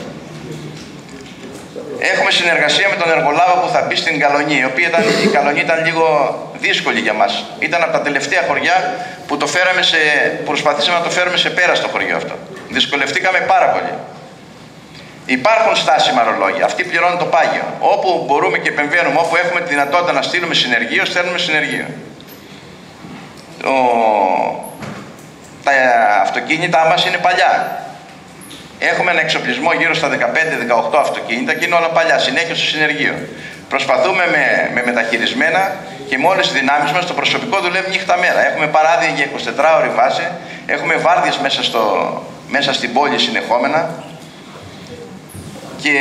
Έχουμε συνεργασία με τον εργολάβο που θα μπει στην Καλονή, η οποία ήταν, η Καλονή ήταν λίγο δύσκολη για μας. Ήταν από τα τελευταία χωριά που, το φέραμε σε, που προσπαθήσαμε να το φέρουμε σε πέρα στο χωριό αυτό. Δυσκολευτήκαμε πάρα πολύ. Υπάρχουν στάσιμα ρολόγια, αυτοί πληρώνουν το πάγιο. Όπου μπορούμε και επεμβαίνουμε, όπου έχουμε τη δυνατότητα να στείλουμε συνεργείο, στέλνουμε συνεργείο. Ο... Τα αυτοκίνητά μας είναι παλιά. Έχουμε ένα εξοπλισμό γύρω στα δεκαπέντε δεκαοκτώ αυτοκίνητα και είναι όλα παλιά, συνέχεια στο συνεργείο. Προσπαθούμε με, με μεταχειρισμένα και με όλες τις δυνάμεις μας, το προσωπικό δουλεύει νύχτα μέρα. Έχουμε παράδειγμα για εικοσιτετράωρη βάση, έχουμε βάρδιες μέσα, στο, μέσα στην πόλη συνεχόμενα. Και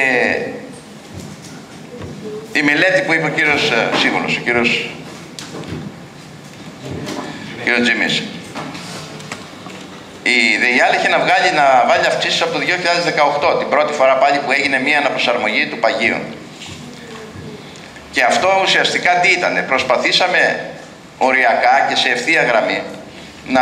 η μελέτη που είπε ο κύριος Σύμβουλος, ο κύριος, ο κύριος Τζιμής. Η ΔΕΙΑΛ είχε να, βγάλει, να βάλει αυξήσεις από το δύο χιλιάδες δεκαοκτώ, την πρώτη φορά πάλι που έγινε μία αναπροσαρμογή του παγίου. Και αυτό ουσιαστικά τι ήτανε, προσπαθήσαμε οριακά και σε ευθεία γραμμή να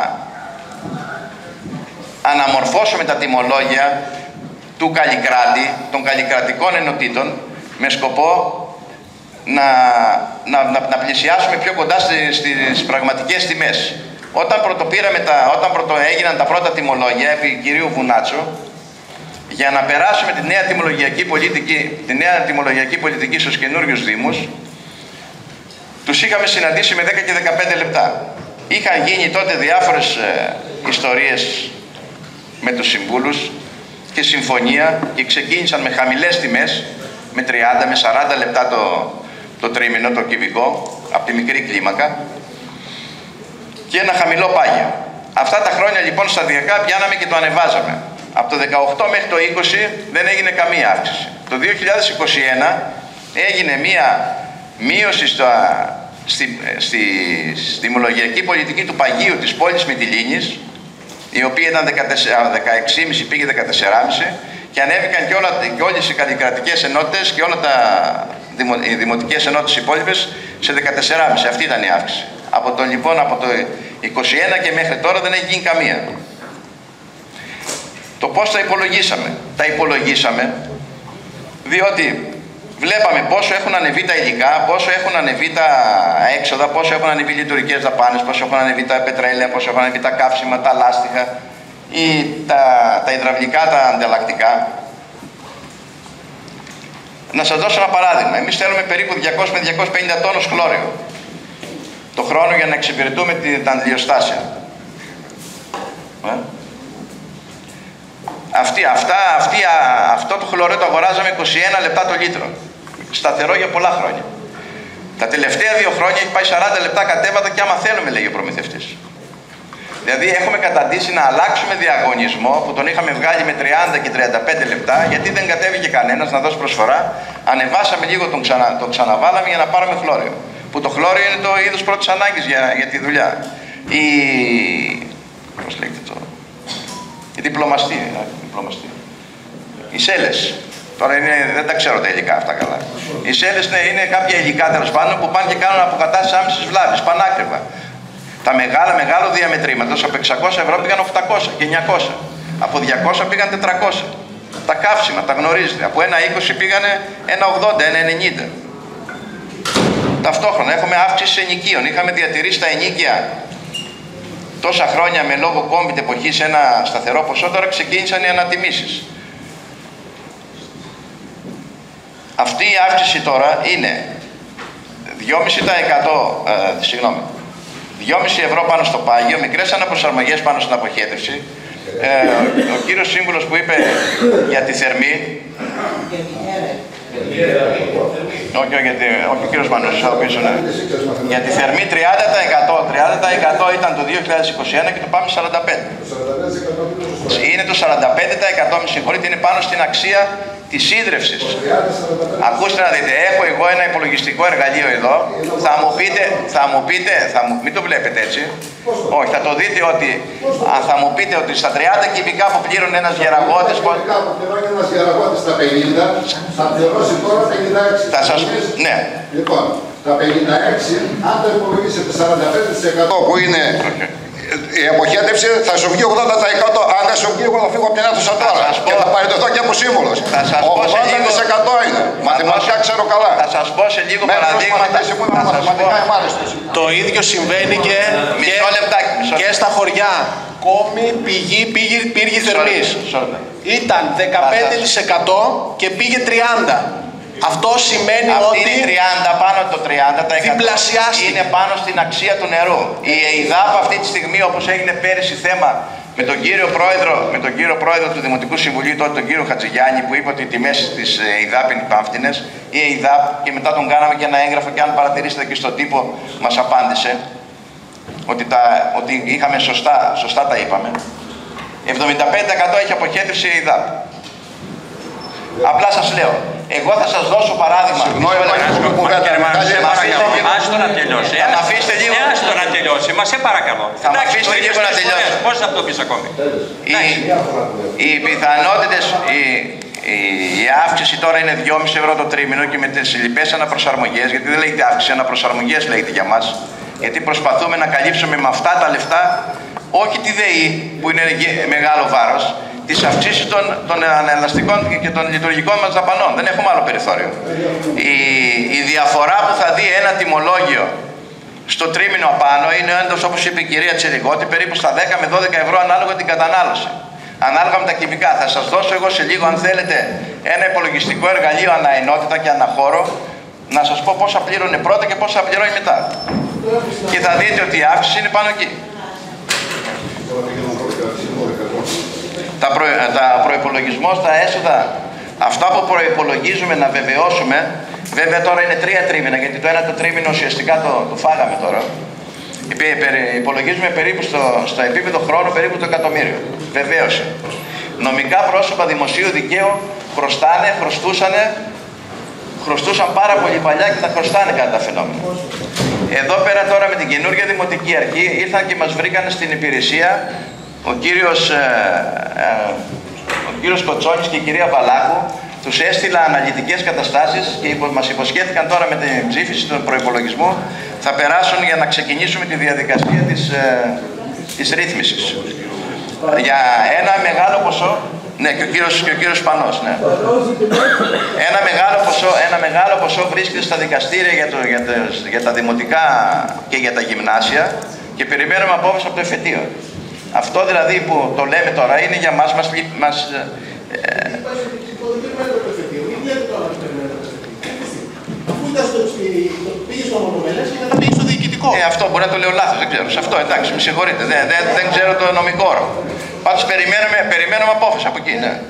αναμορφώσουμε τα τιμολόγια του Καλλικράτη, των καλλικρατικών ενωτήτων, με σκοπό να, να, να, να πλησιάσουμε πιο κοντά στις, στις πραγματικές τιμές. Όταν, πρωτοπήραμε τα, όταν πρωτο έγιναν τα πρώτα τιμολόγια επί κυρίου Βουνάτσο, για να περάσουμε τη νέα τιμολογιακή πολιτική, τη νέα τιμολογιακή πολιτική στους καινούριους δήμους, τους είχαμε συναντήσει με δέκα και δεκαπέντε λεπτά. Είχαν γίνει τότε διάφορες ε, ιστορίες με τους συμβούλους και συμφωνία και ξεκίνησαν με χαμηλές τιμές, με τριάντα με σαράντα λεπτά το, το τρίμηνο, το κυβικό, από τη μικρή κλίμακα και ένα χαμηλό πάγιο. Αυτά τα χρόνια λοιπόν σταδιακά πιάναμε και το ανεβάζαμε. Από το δεκαοκτώ μέχρι το είκοσι δεν έγινε καμία αύξηση. Το δύο χιλιάδες είκοσι ένα έγινε μία μείωση στο, στη, στη, στη τιμολογιακή πολιτική του παγίου της πόλης Μυτιλήνης, η οποία ήταν δεκαέξι κόμμα πέντε πήγε δεκατέσσερα κόμμα πέντε και ανέβηκαν και, όλα, και όλες οι καλλικρατικές ενότητες και όλα τα δημο, οι δημοτικές ενότητες υπόλοιπες σε δεκατέσσερα κόμμα πέντε. Αυτή ήταν η αύξηση. Από το, λοιπόν, από το είκοσι ένα και μέχρι τώρα δεν έχει γίνει καμία. Το πώς τα υπολογίσαμε. Τα υπολογίσαμε διότι βλέπαμε πόσο έχουν ανεβεί τα υλικά, πόσο έχουν ανεβεί τα έξοδα, πόσο έχουν ανεβεί λειτουργικές δαπάνες, πόσο έχουν ανεβεί τα πετρέλαια, πόσο έχουν ανεβεί τα καύσιμα, τα λάστιχα ή τα, τα υδραυλικά, τα ανταλλακτικά. Να σας δώσω ένα παράδειγμα. Εμείς θέλουμε περίπου διακόσια με διακόσια πενήντα τόνους χλώριο το χρόνο για να εξυπηρετούμε τα αντιλιοστάσια. Ε? Αυτή, αυτά, αυτή, αυτό το χλωρό το αγοράζαμε είκοσι ένα λεπτά το λίτρο. Σταθερό για πολλά χρόνια. Τα τελευταία δύο χρόνια έχει πάει σαράντα λεπτά κατέβατα και άμα θέλουμε, λέει ο προμηθευτής. Δηλαδή έχουμε καταντήσει να αλλάξουμε διαγωνισμό που τον είχαμε βγάλει με τριάντα και τριάντα πέντε λεπτά, γιατί δεν κατέβηκε κανένας να δώσει προσφορά. Ανεβάσαμε λίγο, τον, ξανα, τον ξαναβάλαμε για να πάρουμε χλώριο. Που το χλώριο είναι το είδος πρώτης ανάγκης για, για τη δουλειά. Η... Πώς λέγεται το... Η διπλωμαστή, ε, διπλωμαστή. Οι σέλες. Τώρα είναι, δεν τα ξέρω τα υλικά αυτά καλά. Οι σέλες ναι, είναι κάποια υλικά τέλος πάντων που πάνε και κάνουν αποκατάσταση άμεσης βλάβης, πανάκριβα. Τα μεγάλα, μεγάλο διαμετρήματος από εξακόσια ευρώ πήγαν οκτακόσια και εννιακόσια. Από διακόσια πήγαν τετρακόσια. Τα καύσιμα, τα γνωρίζετε. Από ένα είκοσι πήγανε ένα ογδόντα, ένα ενενήντα. Ταυτόχρονα έχουμε αύξηση ενοικίων. Είχαμε διατηρήσει τα ενοίκια τόσα χρόνια με λόγω κόμπιτ εποχή σε ένα σταθερό ποσό, τώρα ξεκίνησαν οι ανατιμήσεις. Αυτή η αύξηση τώρα είναι δυόμισι τοις εκατό, ε, συγγνώμη, δυόμισι ευρώ πάνω στο πάγιο, μικρές αναπροσαρμογές πάνω στην αποχέτευση. Ε, ο, ο κύριος σύμβουλος που είπε για τη θερμή, όχι, όχι, όχι ο κύριος Μανούσης, ο οποίος είναι. Για τη θερμή τριάντα τοις εκατό, τριάντα τοις εκατό ήταν το δύο χιλιάδες είκοσι ένα και το πάμε σαράντα πέντε τοις εκατό. Είναι το σαράντα πέντε τοις εκατό, με συγχωρείτε, είναι πάνω στην αξία της ίδρυυσης. Ακούστε να δείτε, έχω εγώ ένα υπολογιστικό εργαλείο εδώ, θα μου πείτε, θα μου πείτε, θα μου, μην το βλέπετε έτσι, όχι, θα το δείτε ότι, αν θα μου πείτε ότι στα τριάντα κυβικά που πλήρωνε ένας γεραγότης, που πληρώνει ένας γεραγότης στα πενήντα, θα πληρώσει τώρα πενήντα έξι. Θα σας, ναι. Λοιπόν, τα πενήντα έξι, αν το υπολογίσετε σαράντα πέντε τοις εκατό που είναι η αποχέτευση, θα σου βγει ογδόντα τοις εκατό. Αν δεν σου βγει, εγώ θα φύγω από την αίθουσα τώρα και θα παραιτηθώ και από σύμβουλος. ογδόντα τοις εκατό είναι. Μαθηματικά ξέρω καλά. Θα σας πω σε λίγο παραδείγματα. Το ίδιο συμβαίνει και, και, και στα χωριά. Κόμη, πηγή, πήγη, πύργη θερμής. Ήταν δεκαπέντε τοις εκατό και πήγε τριάντα τοις εκατό. Αυτό σημαίνει αυτή ότι είναι τριάντα, πάνω το τριάντα τοις εκατό είναι πάνω στην αξία του νερού. Η ΕΙΔΑΠ αυτή τη στιγμή, όπως έγινε πέρυσι θέμα με τον κύριο πρόεδρο, με τον κύριο πρόεδρο του Δημοτικού Συμβουλίου, τότε τον κύριο Χατζηγιάννη, που είπε ότι οι τιμές της ΕΙΔΑΠ είναι πανφτηνές, η ΕΙΔΑΠ, και μετά τον κάναμε και ένα έγγραφο και αν παρατηρήσετε και στον τύπο μας απάντησε ότι, τα, ότι είχαμε σωστά, σωστά τα είπαμε. εβδομήντα πέντε τοις εκατό έχει αποχέτευση η ΕΙΔΑΠ. Απλά σας λέω, εγώ θα σας δώσω παράδειγμα. Άστο να τελειώσει. Θα με αφήσετε λίγο. Άστο να τελειώσει. Μα σε παρακαλώ. Θα με αφήσετε λίγο να τελειώσω. Πώς θα το πεις ακόμη. Οι πιθανότητες, η αύξηση τώρα είναι δυόμισι ευρώ το τρίμηνο και με τις λοιπές αναπροσαρμογές, γιατί δεν λέγεται αύξηση, αναπροσαρμογές λέγεται για μας, γιατί προσπαθούμε να καλύψουμε με αυτά τα λεφτά όχι τη ΔΕΗ που είναι μεγάλο βάρος, τις αυξήσεις των, των ανελαστικών και των λειτουργικών μας δαπανών. Δεν έχουμε άλλο περιθώριο. Η, η διαφορά που θα δει ένα τιμολόγιο στο τρίμηνο απάνω είναι έντος, όπως είπε η κυρία Τσερικότη, περίπου στα δέκα με δώδεκα ευρώ ανάλογα την κατανάλωση. Ανάλογα με τα κυβικά. Θα σας δώσω εγώ σε λίγο, αν θέλετε, ένα υπολογιστικό εργαλείο ανά ενότητα και ανά χώρο, να σας πω πόσα πλήρωνε πρώτα και πόσα πληρώνει μετά. Και θα δείτε ότι η αύξηση είναι πάνω εκεί. Τα, προ, τα προϋπολογισμός, τα έσοδα, αυτά που προϋπολογίζουμε να βεβαιώσουμε, βέβαια τώρα είναι τρία τρίμηνα, γιατί το ένα το τρίμηνο ουσιαστικά το, το φάγαμε τώρα. Υπολογίζουμε περίπου στο, στο επίπεδο χρόνου περίπου το εκατομμύριο. Βεβαίωση. Νομικά πρόσωπα δημοσίου δικαίου χρωστάνε, χρωστούσανε, χρωστούσαν πάρα πολύ παλιά και θα χρωστάνε κατά τα φαινόμενα. Εδώ πέρα τώρα με την καινούργια Δημοτική Αρχή ήρθαν και μας βρήκαν στην υπηρεσία ο κύριος, ε, ε, ο κύριος Κοτσόνης και η κυρία Βαλάκου. Τους έστειλα αναλυτικές καταστάσεις και μας υποσχέθηκαν τώρα με την ψήφιση του προϋπολογισμού θα περάσουν για να ξεκινήσουμε τη διαδικασία της, ε, της ρύθμισης. Για ένα μεγάλο ποσό, ναι, και ο κύριος, και ο κύριος Πανός, ναι. Ένα μεγάλο ποσό, ένα μεγάλο ποσό βρίσκεται στα δικαστήρια για, το, για, το, για τα δημοτικά και για τα γυμνάσια και περιμένουμε απόφαση από το εφετείο. Αυτό δηλαδή που το λέμε τώρα είναι για μας, μας, μας ε, Ε, αυτό μπορεί να το λέω λάθος, δεν ξέρω. Σε αυτό εντάξει, με συγχωρείτε, δεν, δεν, δεν ξέρω το νομικό όρο. Πάντως περιμένουμε, περιμένουμε απόφαση από εκεί, ναι.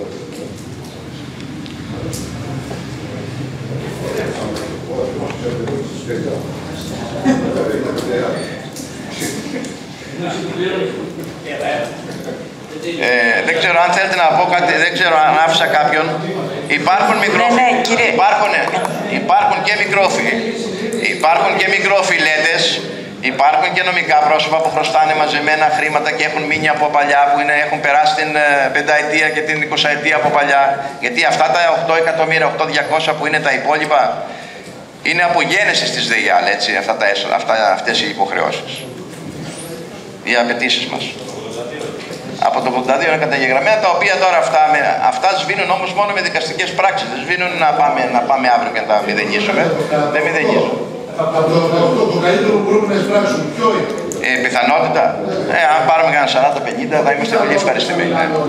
Ε, δεν ξέρω αν θέλετε να πω κάτι, δεν ξέρω αν άφησα κάποιον. Υπάρχουν, μικρο... ναι, ναι, κύριε. υπάρχουν, υπάρχουν και μικρόφιλοι, υπάρχουν και μικροφιλέτες, υπάρχουν και νομικά πρόσωπα που χρωστάνε μαζεμένα χρήματα και έχουν μείνει από παλιά, που είναι, έχουν περάσει την πενταετία και την εικοσαετία από παλιά. Γιατί αυτά τα οκτώ εκατομμύρια, οκτώ χιλιάδες διακόσια που είναι τα υπόλοιπα, είναι από γέννηση της ΔΕΙΑΛ, έτσι, αυτά τα έσοδα, αυτά, αυτές οι υποχρεώσεις, οι απαιτήσεις μας. Από το ογδόντα δύο είναι καταγεγραμμένα, τα οποία τώρα αυτά, με, αυτά σβήνουν όμως μόνο με δικαστικές πράξεις. Δεν σβήνουν να πάμε, να πάμε αύριο και να τα μηδενίσουμε. Δεν μηδενίζουν. Το καλύτερο που μπορούμε να εισπράξουμε, ποιο είναι? Ε, πιθανότητα. Ε, αν πάρουμε κανένα σαράντα πενήντα θα είμαστε πολύ ευχαριστημένοι.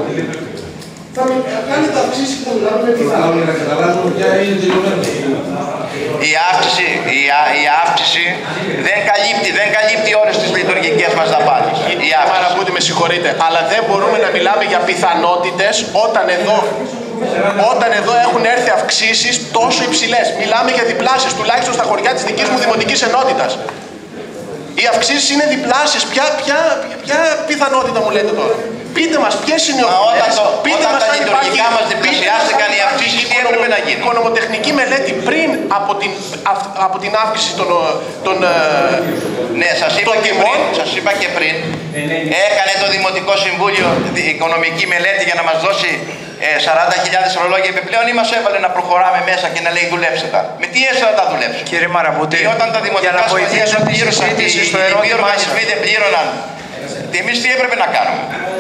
Θα κάνετε αυξήσεις και θα μιλάμε με πιθανότητα να καταλάβουμε ποια είναι τελειωμένη. Η αύξηση, η, η αύξηση δεν καλύπτει, δεν καλύπτει όλες τις λειτουργικές μας δαπάνες. Η Μαραπούτη, με συγχωρείτε, αλλά δεν μπορούμε να μιλάμε για πιθανότητες όταν εδώ, όταν εδώ έχουν έρθει αυξήσεις τόσο υψηλές. Μιλάμε για διπλάσεις, τουλάχιστον στα χωριά της δικής μου δημοτικής ενότητας. Οι αυξήσεις είναι διπλάσεις. Ποια, ποια, ποια πιθανότητα μου λέτε τώρα? Πείτε μας ποιες είναι οι οφειλές. Πείτε μας αν υπάρχει, μας διπλασιάστηκαν οι αυξήσεις, τι έπρεπε να γίνει. Οικονομοτεχνική μελέτη πριν από την, από την αύξηση των, των ναι, σας είπα, και πριν, σας είπα και πριν, έκανε το Δημοτικό Συμβούλιο οικονομική μελέτη για να μας δώσει ε, σαράντα χιλιάδες ρολόγια επιπλέον ή μας έβαλε να προχωράμε μέσα και να λέει δουλέψτε τα? Με τι έσοδα τα δουλέψουμε? Κύριε Μαραπούτη, όταν τα δημοτικά για να βοηθήσω τη συζήτηση στο ερώτημα, οι οργανισμοί δεν πλήρωναν. Εμείς τι έπρεπε να κάνουμε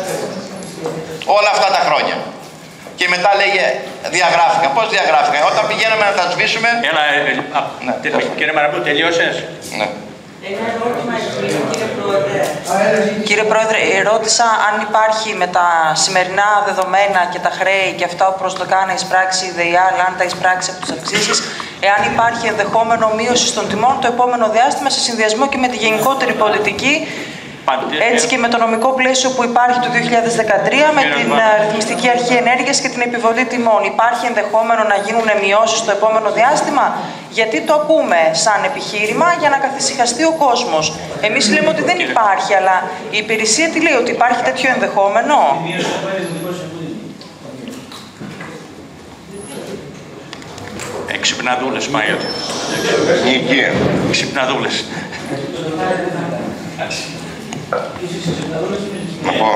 όλα αυτά τα χρόνια? Και μετά λέγε διαγράφηκα. Πώς διαγράφηκα? Όταν πηγαίναμε να τα σβήσουμε... Έλα, ε, ε, ναι, κύριε Μαραπού, τελείωσες? Ναι. Ένα ερώτημα, κύριε Πρόεδρε. Κύριε Πρόεδρε, ρώτησα αν υπάρχει με τα σημερινά δεδομένα και τα χρέη και αυτά που προσδοκά να εισπράξει η ΔΕΙΑΛ, αν τα εισπράξει από τις αυξήσεις, εάν υπάρχει ενδεχόμενο μείωση των τιμών το επόμενο διάστημα σε συνδυασμό και με τη γενικότερη πολιτική, έτσι και με το νομικό πλαίσιο που υπάρχει το δύο χιλιάδες δεκατρία με την Ρυθμιστική Αρχή Ενέργειας και την επιβολή τιμών. Υπάρχει ενδεχόμενο να γίνουν μειώσεις στο επόμενο διάστημα? Γιατί το ακούμε σαν επιχείρημα για να καθησυχαστεί ο κόσμος. Εμείς λέμε ότι δεν υπάρχει, αλλά η υπηρεσία τι λέει, ότι υπάρχει τέτοιο ενδεχόμενο? Εξυπναδούλες, Μάιωτη. Εκεί. Εξυπναδούλες. Να πω,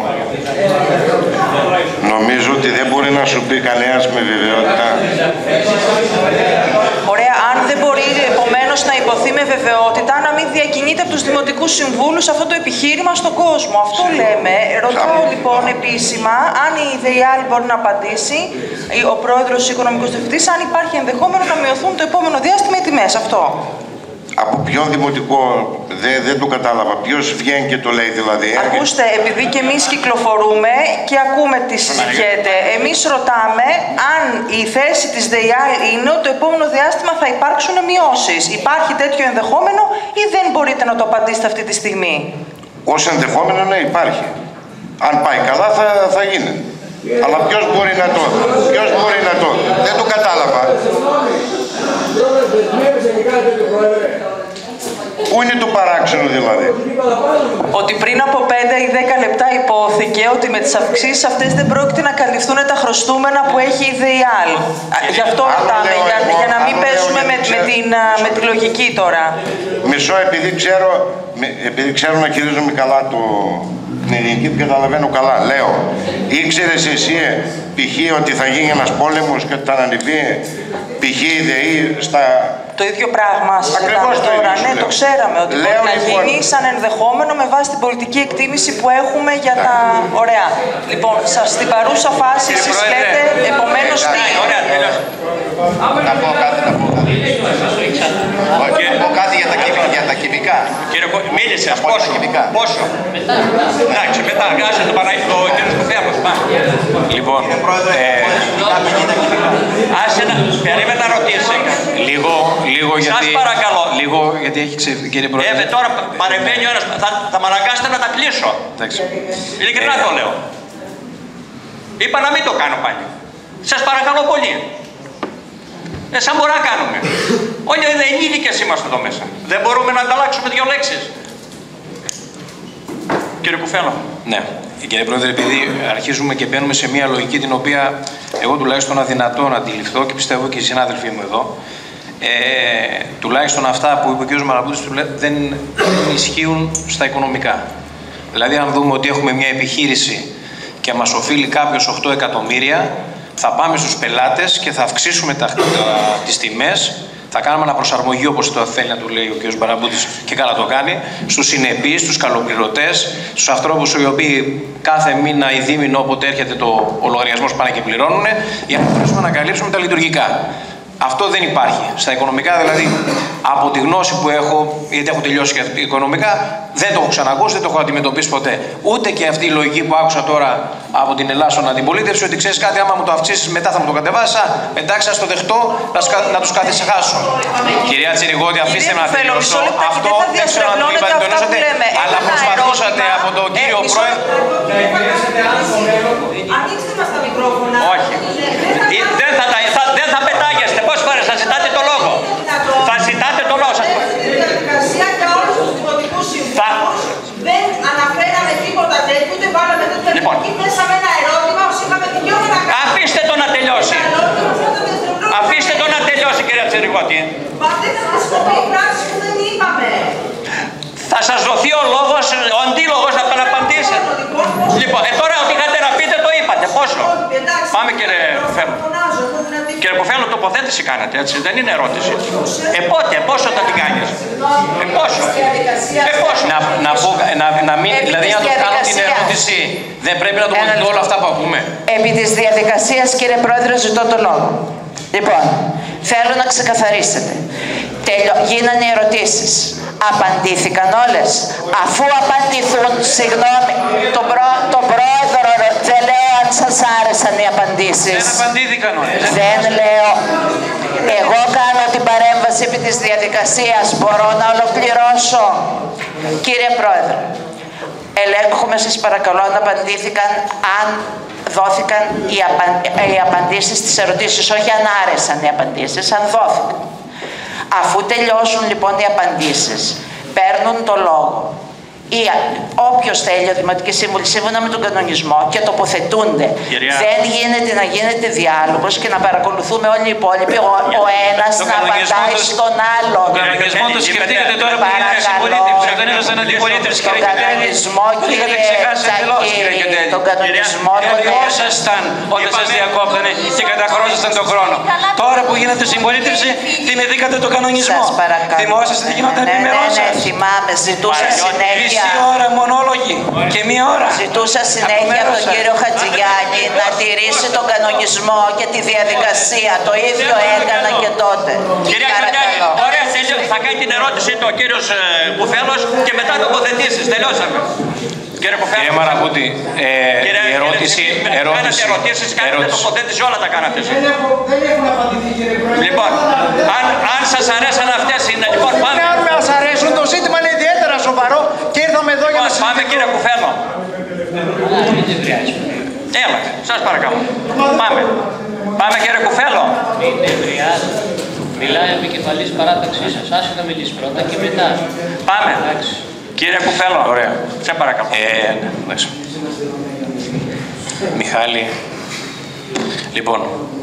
νομίζω ότι δεν μπορεί να σου πει κανένας με βεβαιότητα. Ωραία, αν δεν μπορεί επομένως να υποθεί με βεβαιότητα να μην διακινείται από τους δημοτικούς συμβούλους αυτό το επιχείρημα στον κόσμο. Αυτό λέμε. Ρωτάω λοιπόν επίσημα αν η ΔΕΙΑΛ μπορεί να απαντήσει, ο πρόεδρος της Οικονομικός Διευθυντής, αν υπάρχει ενδεχόμενο να μειωθούν το επόμενο διάστημα οι τιμές. Αυτό. Από ποιον δημοτικό, δεν, δεν το κατάλαβα, ποιος βγαίνει και το λέει δηλαδή. Ακούστε, επειδή και εμείς κυκλοφορούμε και ακούμε τι συζητιέται, εμείς ρωτάμε αν η θέση της ΔΕΙΑΛ είναι ότι το επόμενο διάστημα θα υπάρξουν μειώσεις. Υπάρχει τέτοιο ενδεχόμενο ή δεν μπορείτε να το απαντήσετε αυτή τη στιγμή? Ως ενδεχόμενο ναι, υπάρχει. Αν πάει καλά θα, θα γίνει. Αλλά ποιος μπορεί να το, ποιος μπορεί να το, δεν το κατάλαβα. Πού είναι το παράξενο δηλαδή? Ότι πριν από πέντε ή δέκα λεπτά υπόθηκε ότι με τις αυξήσεις αυτές δεν πρόκειται να καλυφθούν τα χρωστούμενα που έχει η ΔΕΙΑΛ. Γι' αυτό ρωτάμε, για, για να μην παίζουμε με, με, την, με τη λογική τώρα. Μισό, επειδή ξέρω, επειδή ξέρω να χειρίζομαι καλά το, την ελληνική, την καταλαβαίνω καλά. Λέω, ήξερες εσύ π.χ. ότι θα γίνει ένας πόλεμος και ότι θα αναλυφθεί π.χ. η ΔΕΗ στα... Το ίδιο πράγμα συζητάμε τώρα. Ναι, το ξέραμε ότι Λέω, μπορεί να λοιπόν... γίνει σαν ενδεχόμενο με βάση την πολιτική εκτίμηση που έχουμε για τα ωραία. Λοιπόν, σας στην παρούσα φάση εσείς λέτε, επομένως τι... Ωραία, τέλος. Να πω κάτι, να πω κάτι. Να πω κάτι για τα, για τα κυβικά. Κύριε, μίλησε, πόσο, πόσο. Εντάξει, μετά αγκάσε το Παναγίτο, ο κύριος Κουφέαμος. Λοιπόν, άσε να, περίμενα να ρωτήσει. Λίγο, λίγο γιατί... Σας παρακαλώ. Λίγο γιατί έχει ξεφύγει, κύριε Πρόεδρε. Ε, τώρα παρεμβαίνει ο ένας, θα, θα μ' αναγκάσετε να τα κλείσω. Εντάξει. Ειλικρινά το λέω. Είπα να μην το κάνω πάλι. Σας παρακαλώ πολύ. Ε, σαν μπορώ να κάνουμε. Όλοι οι ενήλικες είμαστε εδώ μέσα. Δεν μπορούμε να ανταλλάξουμε δύο λέξεις. Κύριε Κουφέλο. Ναι. Κύριε Πρόεδρε, επειδή αρχίζουμε και μπαίνουμε σε μια λογική την οποία εγώ τουλάχιστον αδυνατό να αντιληφθώ και πιστεύω και οι συνάδελφοί μου εδώ, ε, τουλάχιστον αυτά που είπε ο κ. Μαραμπούτης δεν, δεν ισχύουν στα οικονομικά. Δηλαδή, αν δούμε ότι έχουμε μια επιχείρηση και μας οφείλει κάποιος οκτώ εκατομμύρια, θα πάμε στους πελάτες και θα αυξήσουμε τα, τα, τις τιμές, θα κάνουμε ένα προσαρμογή, όπως το θέλει να του λέει ο κ. Μπαραμπούτης και καλά το κάνει, στους συνεπείς, στους καλοπληρωτές, στους ανθρώπους οι οποίοι κάθε μήνα ή δίμηνο όποτε έρχεται το, ο λογαριασμός πάνε και πληρώνουν, για να μπορέσουμε να καλύψουμε τα λειτουργικά. Αυτό δεν υπάρχει. Στα οικονομικά, δηλαδή, από τη γνώση που έχω, γιατί έχω τελειώσει και οικονομικά, δεν το έχω ξανακούσει, δεν το έχω αντιμετωπίσει ποτέ. Ούτε και αυτή η λογική που άκουσα τώρα από την Ελλάσσονα αντιπολίτευση, ότι ξέρεις κάτι, άμα μου το αυξήσεις, μετά θα μου το κατεβάσεις. Εντάξει, ας το δεχτώ, να, να τους καθησυχάσω. Κυρία Τσιριγώτη, αφήστε με να τελειώσω. Αυτό δεν ξέρω αν το είπατε, τονίσατε, αλλά προσπαθούσατε από τον κύριο Πρόεδρο. Ανοίξτε μας τα μικρόφωνα. Όχι. Δεν θα, θα, δεν θα πετάγεστε. Πόσες φορές θα ζητάτε το λόγο. Θα ζητάτε το λόγο. Στην διαδικασία για όλους τους δημοτικούς συμβούλους δεν αναφέραμε τίποτα τέτοιο, ούτε βάλαμε τέτοια λοιπόν. Εκεί μέσα με ένα ερώτημα, όσοι είχαμε δικαίωμα να κάνουμε. Αφήστε το να τελειώσει. Αφήστε το να τελειώσει, κυρία Τσιριγώτη. Μα δεν θα χρησιμοποιεί πράξη που δεν είπαμε. Θα σας δοθεί ο λόγος, ο αντίλογος να απαντήσετε. Λοιπόν, ε, τώρα ό,τι είχατε να πείτε το είπατε. Πόσο. Πάμε κύριε Κουφέλο. Κύριε Κουφέλο, τοποθέτηση κάνετε, έτσι, δεν είναι ερώτηση. Ε, πότε, πόσο θα την κάνεις. Ε, πόσο. Ε, πόσο. Να, να, πω, να, να μην, δηλαδή να το κάνω την ερώτηση, δεν πρέπει να το πω όλα αυτά που ακούμε. Επί της διαδικασίας, κύριε Πρόεδρε, ζητώ το λόγο. Λοιπόν, θέλω να ξεκαθαρίσετε. Τελειω... Γίνανε ερωτήσεις. Απαντήθηκαν όλες. Αφού απαντηθούν, συγγνώμη, τον, προ... τον πρόεδρο δεν λέω αν σας άρεσαν οι απαντήσεις. Δεν απαντήθηκαν όλες. Δεν λέω. Εγώ κάνω την παρέμβαση επί της διαδικασίας. Μπορώ να ολοκληρώσω. Κύριε Πρόεδρε, ελέγχουμε σας παρακαλώ αν απαντήθηκαν, αν δόθηκαν οι, απα... οι απαντήσεις στις ερωτήσεις, όχι αν άρεσαν οι απαντήσεις, αν δόθηκαν. Αφού τελειώσουν λοιπόν οι απαντήσεις, παίρνουν το λόγο ή όποιος θέλει, ο Δημοτική Σύμβουλη, σύμφωνα με τον κανονισμό και τοποθετούνται. Κυρία... Δεν γίνεται να γίνεται διάλογος και να παρακολουθούμε όλοι οι υπόλοιποι, ο, ο ένας να απαντάει το... στον άλλον. Τον κανονισμό το σκεφτείτε τώρα που είναι συμπολίτευση. Δεν είναι σαν αντιπολίτευση, κύριε Τον κανονισμό, κύριε Τσακίρη, τον κανονισμό τον τελειώσασταν όταν σας διακόπτανε και καταχρώσασταν τον χρόνο. Τώρα που γίνεται συμπολίτευση, θυμηθήκατε τον κανονισμό. Σας παρακαλώ. Θυμόσαστε τι γινόταν ενημερώσεις. Ναι, ναι, θυμάμαι. Ζητούσα συνέχεια. Μισή ώρα μονόλογοι και μία ώρα. Ζητούσα συνέχεια από τον κύριο Χατζηγιάννη να τηρήσει τον κανονισμό και τη διαδικασία. Το ίδιο έκανα και τότε. Κυρία Χατζηγιάννη, ωραία, θα κάνει την ερώτησή του ο κύριος Κουφέλος και μετά τοποθετήσεις. Τελειώσαμε. Κύριε Κουφέλο, κύριε Μαρακούτη, ε, κύριε, η ερώτηση... Κύριε, ερώτηση κάνετε ερωτήσεις, κάνετε τοποθέτηση, όλα τα κάνατε. Δεν έχουν απαντηθεί, κύριε Πρόεδρε. Λοιπόν, αν, αν σας αρέσαν αυτές είναι, λοιπόν, πάμε. Αν μας αρέσουν, το ζήτημα είναι ιδιαίτερα σοβαρό και ήρθαμε εδώ για να συζητήσουμε. Πάμε, κύριε Κουφέλο. Έλα, σας παρακαλώ. Πάμε. Πάμε, κύριε Κουφέλο. Μην νευριάζει. Μιλάει ο επικεφαλής παράταξής σας. Άσε να μιλήσει πρώτα και μετά. Πάμε. Κύριε Κουφέλο. Ωραία. Σε παρακαλώ. Ε, ναι, εντάξει. Μιχάλη, λοιπόν,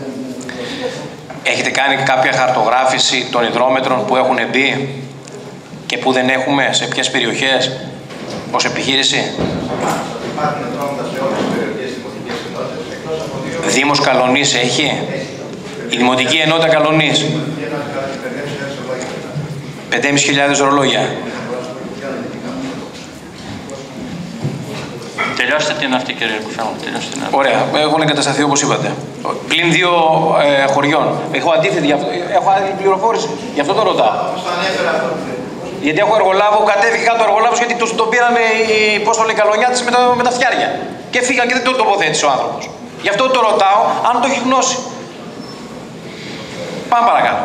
έχετε κάνει κάποια χαρτογράφηση των υδρόμετρων που έχουν μπει και που δεν έχουμε, σε ποιες περιοχές, ως επιχείρηση? Δήμος Καλονής έχει? Η Δημοτική Ενότητα Καλονής. πέντε χιλιάδες πεντακόσια ρολόγια. Τελειώστε την αυτή, κύριε Κουφέλο. Ωραία, έχουν εγκατασταθεί όπως είπατε. Πλην δύο ε, χωριών. Έχω αντίθετη, έχω άλλη πληροφόρηση. Γι' αυτό το ρωτάω. Γιατί έχω εργολάβο, κατέβηκε κάτω ο εργολάβος γιατί τον το πήραν οι, πώς το λέει, καλονιάτες με, με τα φτιάρια. Και φύγαν και δεν τον τοποθέτησε ο άνθρωπος. Γι' αυτό το ρωτάω, αν το έχει γνώση. Πάμε παρακάτω.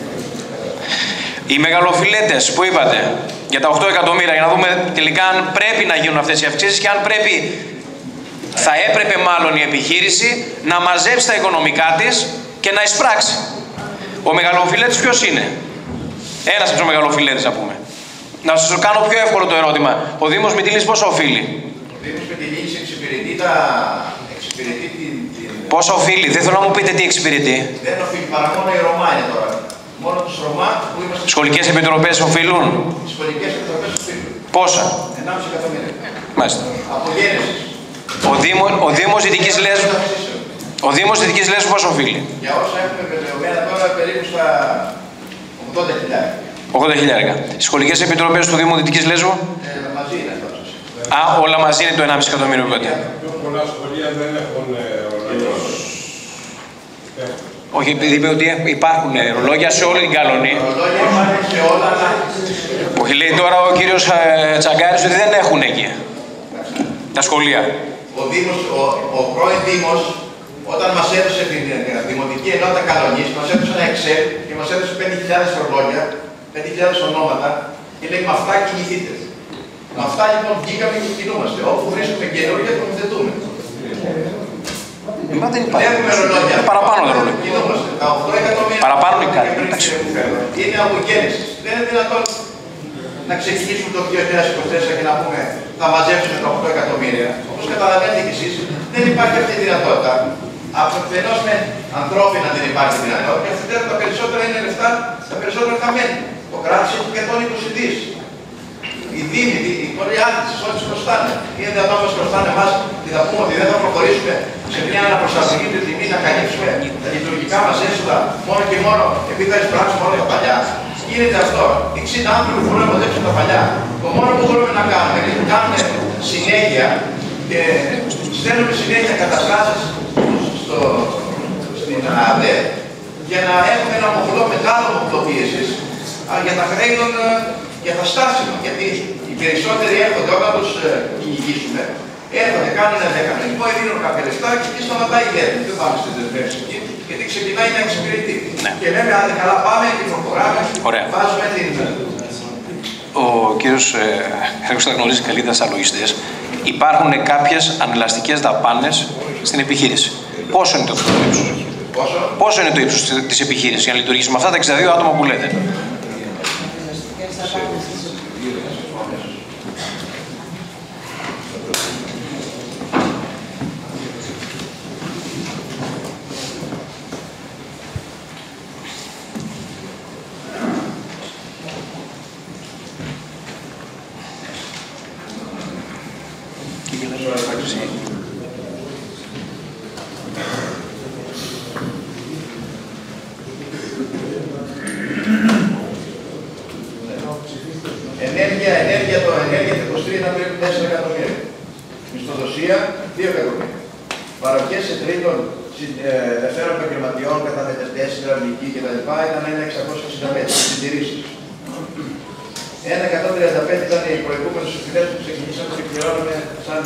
Οι μεγαλοφιλέτες που είπατε για τα οκτώ εκατομμύρια, για να δούμε τελικά αν πρέπει να γίνουν αυτές οι αυξήσεις και αν πρέπει, θα έπρεπε μάλλον η επιχείρηση να μαζέψει τα οικονομικά της και να εισπράξει. Ο μεγαλοφιλέτης ποιος είναι? Ένας από τους μεγαλοφιλέτες, να πούμε. Να σας κάνω πιο εύκολο το ερώτημα. Ο Δήμος Μυτιλής πόσο οφείλει? Ο Δήμος Μυτιλής εξυπηρετεί τα... εξυπηρετεί την... Πόσο οφείλει? Δεν θέλω να μου πείτε τι εξυπηρετεί. Δεν οφείλει, παρά μόνο η Ρωμά είναι τώρα. Μόνο τους Ρωμά που είμαστε... Σχολικές επιτροπές οφείλουν. Οι σχολικές επιτροπές οφείλουν. Πόσα? ενάμιση εκατομμύρια. Μάλιστα. Από γέννησης. Ο, Δήμο, ο Δήμος Δυτικής Λέσβου... Ο Δήμος Δυτικής Λέσβου πόσο οφείλει? Για όσα έχουμε βεβαιωμένα τώρα περίπου στα ογδόντα χιλιάδες. ογδόντα χιλιάδες. Οι σχολικές επιτροπές του Δήμου Δυτικής Λέσβου? Ε, μαζί είναι αυτό. Α, όλα μαζί είναι το ενάμιση εκατομμύριο που είπατε. Πιο πολλά σχολεία δεν έχουν ρολόγια. Όχι, επειδή είπε ότι υπάρχουν ρολόγια σε όλη την Καλονή. Ρολόγια υπάρχουν σε όλα, αλλά... Όχι, λέει τώρα ο κύριος Τσαγκάρης ότι δεν έχουν εκεί τα σχολεία. Ο, Δήμος, ο, ο πρώην Δήμος, όταν μας έδωσε την Δημοτική Ενότητα Καλονής, μας έδωσε ένα Excel και μας έδωσε πέντε χιλιάδες ρολόγια, πέντε χιλιάδες ονόματα και λέει με αυτά κινηθείτε. Με αυτά λοιπόν βγήκαμε και κινούμαστε. Όπου βρίσκουμε καινούργια τοποθετούμε. Μα δεν υπάρχει. Έχουμε ρολόγια. Παραπάνω τα ρολόγια. Κινούμαστε. Τα οκτώ εκατομμύρια. Παραπάνω είναι κάτι. Είναι από γέννηση. Δεν είναι δυνατόν να ξεκινήσουμε το δύο χιλιάδες είκοσι τέσσερα και να πούμε θα μαζέψουμε τα οκτώ εκατομμύρια. Όπως καταλαβαίνετε κι εσείς, δεν υπάρχει αυτή η δυνατότητα. Αφενός με ανθρώπινα δεν υπάρχει δυνατότητα και αφετέρου τα περισσότερα είναι λεφτά, τα περισσότερα χαμένοι. Το κράτος έχει εκατόν είκοσι δισεκατομμύρια. Οι Δήμοι, οι Πολυάθλητες, όλοι τους χρωστάνε. Είναι δυνατόν να μας χρωστάνε εμάς και θα πούμε ότι δεν θα προχωρήσουμε σε μια αναπροσαρμογή του τιμή να καλύψουμε τα λειτουργικά μας έσοδα μόνο και μόνο επειδή θα εισπράξουμε όλα τα παλιά. Γίνεται αυτό. εξήντα άνθρωποι μπορούν να μαζέψουν τα παλιά. Το μόνο που μπορούμε να κάνουμε είναι να κάνουμε συνέχεια και στέλνουμε συνέχεια καταστάσεις στο, στην ΑΔΕ για να έχουμε ένα μοχλό μεγάλο μοχλό πίεσης για τα χρέη των, για τα στάσιμα. Γιατί οι περισσότεροι έρχονται όταν τους κυνηγήσουμε, έρχονται, κάνουν ένα δεκανονισμό, δίνουν κάποια λεφτά και εκεί σταματάει η δέσμευση. Δεν πάμε στις δεσμεύσεις εκεί, γιατί ξεκινάει να εξυπηρετεί. Ναι. Και λέμε, άντε καλά, πάμε και προχωράμε. Ωραία. Βάζουμε την. Ο κύριος Χρέκος θα γνωρίζει καλύτερα σαν λογιστές. Υπάρχουν κάποιες ανελαστικές δαπάνες στην επιχείρηση. Πόσο είναι το ύψος? Πόσο? Πόσο είναι το ύψος της επιχείρησης για να λειτουργήσει με αυτά τα εξήντα δύο άτομα που λέτε? Ενέργεια, ενέργεια, το ενέργεια το είκοσι τρία ήταν περίπου τέσσερα εκατομμύρια. Μισθοδοσία δύο εκατομμύρια. Παροχές σε τρίτων ελευθέρων επαγγελματιών, καταμετευτές, υδραυλική κτλ. Ήταν ένα εξακόσια εξήντα πέντε συντηρήσεις. ένα εκατόν τριάντα πέντε ήταν οι προηγούμενες οφειλές που ξεκινήσαμε και πληρώναμε σαν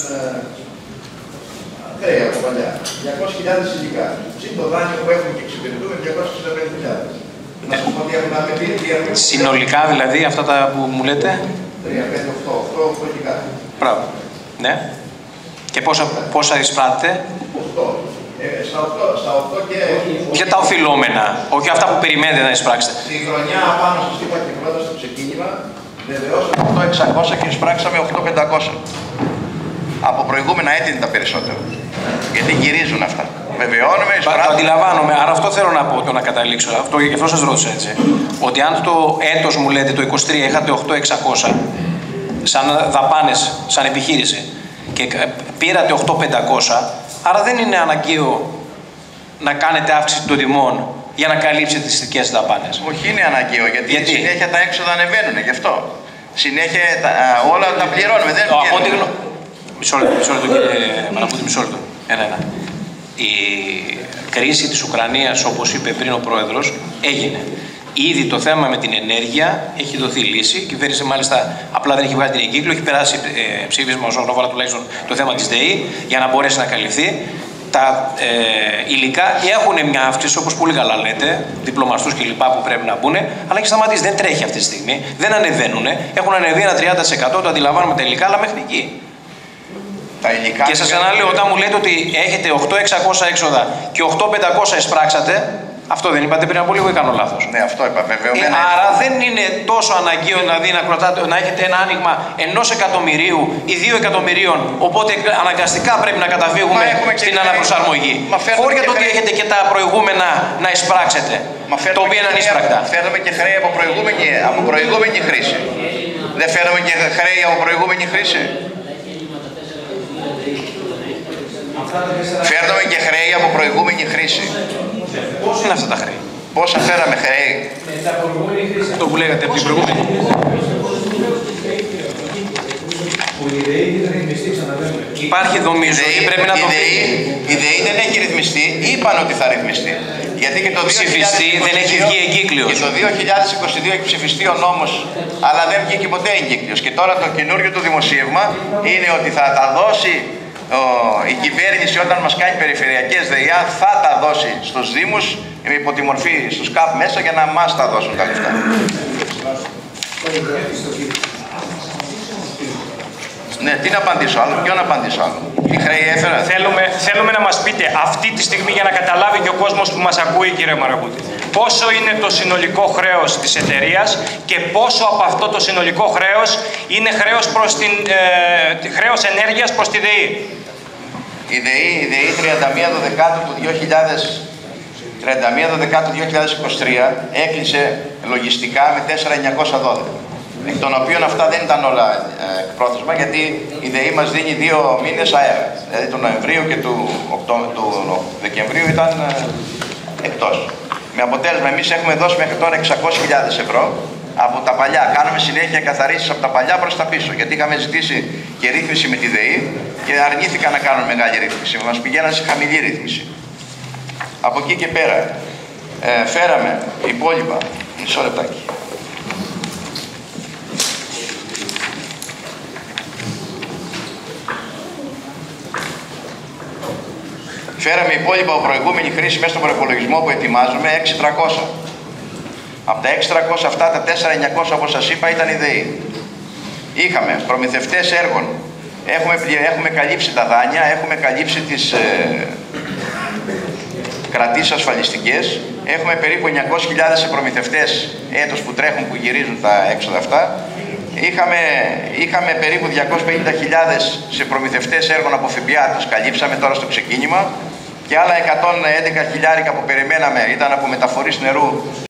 χρέη από παλιά. διακόσιες χιλιάδες υλικά. Συν το δάνειο που έχουμε και εξυπηρετούμε διακόσιες εξήντα πέντε χιλιάδες. Να σου πω ότι έχουμε αμετρήσει. Συνολικά δηλαδή αυτά τα που μου λέτε. τρία, πέντε, οκτώ, οκτώ, οκτώ και κάτι. Μπράβο. Ναι. Και πόσα, πόσα εισπράττετε. οκτώ. Ε, στα οκτώ, στα οκτώ και... Ποια τα οφειλόμενα, όχι αυτά που περιμένετε να εισπράξετε. Στη χρονιά απάνω σας είπα και πρώτα στο ξεκίνημα, βεβαιώσαμε οκτώ χιλιάδες εξακόσια και εισπράξαμε οκτώ χιλιάδες πεντακόσια. Από προηγούμενα έτη είναι τα περισσότερα. Γιατί γυρίζουν αυτά. Βεβαιώνουμε, εισπράττουμε. Το αντιλαμβάνομαι, άρα αυτό θέλω να πω, το να καταλήξω. Αυτό, γι' αυτό σας ρώτησα έτσι. Ότι αν το έτος μου λέτε το είκοσι τρία είχατε οκτώ χιλιάδες εξακόσια σαν δαπάνες, σαν επιχείρηση και πήρατε οκτώ χιλιάδες πεντακόσια, άρα δεν είναι αναγκαίο να κάνετε αύξηση των τιμών για να καλύψετε τις δικές δαπάνες. Όχι, είναι αναγκαίο, γιατί, γιατί? συνέχεια τα έξοδα ανεβαίνουν, γι' αυτό. Συνέχεια τα, όλα τα πληρώνουμε, δεν βγαίνουν. Μισό λεπτό, μισό λεπτό κύριε Μαναπούτη, μισό λεπτό. Ένα, ένα. Η κρίση της Ουκρανίας, όπως είπε πριν ο Πρόεδρος, έγινε. Ήδη το θέμα με την ενέργεια έχει δοθεί λύση. Η κυβέρνηση μάλιστα απλά δεν έχει βγάλει την εγκύκλιο, έχει περάσει ε, ψήφισμα όσον αφορά τουλάχιστον το θέμα της ΔΕΗ για να μπορέσει να καλυφθεί. Τα ε, υλικά έχουν μια αύξηση, όπως πολύ καλά λέτε, διπλωμαστούς κλπ. Που πρέπει να μπουν, αλλά έχει σταματήσει. Δεν τρέχει αυτή τη στιγμή, δεν ανεβαίνουν. Έχουν ανεβεί ένα τριάντα τοις εκατό, το αντιλαμβάνουμε τα υλικά, αλλά μέχρι εκεί. Τα υλικά και σας αναλύω, όταν μου λέτε ότι έχετε οκτώ χιλιάδες εξακόσια έξοδα και οκτώ χιλιάδες πεντακόσια εισπράξατε, αυτό δεν είπατε πριν από λίγο ή κάνω λάθος? Ναι, αυτό είπα, βέβαια. Ε, άρα δεν είναι τόσο αναγκαίο δηλαδή να, κρατάτε, να έχετε ένα άνοιγμα ενός εκατομμυρίου ή δύο εκατομμυρίων, οπότε αναγκαστικά πρέπει να καταφύγουμε στην αναπροσαρμογή. Χωρίς το ότι έχετε και τα προηγούμενα να εισπράξετε, το οποίο είναι ανείσπρακτα. Φέρνουμε και χρέη από προηγούμενη, από προηγούμενη χρήση. Δεν φέρνουμε και χρέη από προηγούμενη χρήση. Φέρνουμε και χρέη από προηγούμενη χρήση. Πώς είναι αυτά τα χρέη? Πόσα φέραμε χρέη? Αυτό που λέγατε από την προηγούμενη. Υπάρχει δομή ζωή, πρέπει να το πει. Η ΔΕΗ δεν έχει ρυθμιστεί, είπαν ότι θα ρυθμιστεί. Γιατί και το ψηφιστεί, δεν έχει βγει εγκύκλιος. Και το δύο χιλιάδες είκοσι δύο έχει ψηφιστεί ο νόμος, αλλά δεν βγήκε ποτέ εγκύκλιος. Και τώρα το καινούριο του δημοσίευμα είναι ότι θα τα δώσει η κυβέρνηση όταν μας κάνει περιφερειακές ΔΕΙΑ, θα τα δώσει στους Δήμους υπό τη μορφή στους ΚΑΠ μέσα για να μας τα δώσουν τα λεφτά. Ναι, τι να απαντήσω άλλο, ποιο να απαντήσω άλλο. Τι χρέη έφερα. Θέλουμε, θέλουμε να μας πείτε αυτή τη στιγμή για να καταλάβει και ο κόσμος που μας ακούει, κύριε Μαρακούτη, πόσο είναι το συνολικό χρέος της εταιρείας και πόσο από αυτό το συνολικό χρέος είναι χρέος, προς την, ε, χρέος ενέργειας προς τη ΔΕΗ. Η ΔΕΗ, η ΔΕΗ τριάντα μία Δεκάτου του δύο χιλιάδες, τριάντα μία Δεκάτου δύο χιλιάδες είκοσι τρία έκλεισε λογιστικά με τέσσερα χιλιάδες εννιακόσια δώδεκα. Εκ των οποίων αυτά δεν ήταν όλα ε, εκπρόθεσμα, γιατί η ΔΕΗ μας δίνει δύο μήνες αέρα. Δηλαδή του Νοεμβρίου και του, οκτώ, του Δεκεμβρίου ήταν ε, εκτός. Με αποτέλεσμα, εμείς έχουμε δώσει μέχρι τώρα εξακόσιες χιλιάδες ευρώ από τα παλιά. Κάνουμε συνέχεια καθαρίσεις από τα παλιά προς τα πίσω. Γιατί είχαμε ζητήσει και ρύθμιση με τη ΔΕΗ και αρνήθηκαν να κάνουν μεγάλη ρύθμιση. Μας πηγαίναν σε χαμηλή ρύθμιση. Από εκεί και πέρα ε, φέραμε υπόλοιπα. Μισό λεπτάκι. Φέραμε υπόλοιπα από προηγούμενη χρήση μέσα στον προπολογισμό που ετοιμάζουμε έξι χιλιάδες τριακόσια. Από τα έξι χιλιάδες τριακόσια αυτά, τα τέσσερα χιλιάδες εννιακόσια όπως σας είπα ήταν η ΔΕΗ. Είχαμε προμηθευτές έργων. Έχουμε, έχουμε καλύψει τα δάνεια, έχουμε καλύψει τις ε, κρατήσεις ασφαλιστικές. Έχουμε περίπου εννιακόσιες χιλιάδες σε προμηθευτές έτος που τρέχουν, που γυρίζουν τα έξοδα αυτά. Είχαμε, είχαμε περίπου διακόσιες πενήντα χιλιάδες σε προμηθευτές έργων από ΦΠΑ, τους καλύψαμε τώρα στο ξεκίνημα. Και άλλα εκατόν έντεκα χιλιάρικα που περιμέναμε ήταν από μεταφορείς νερού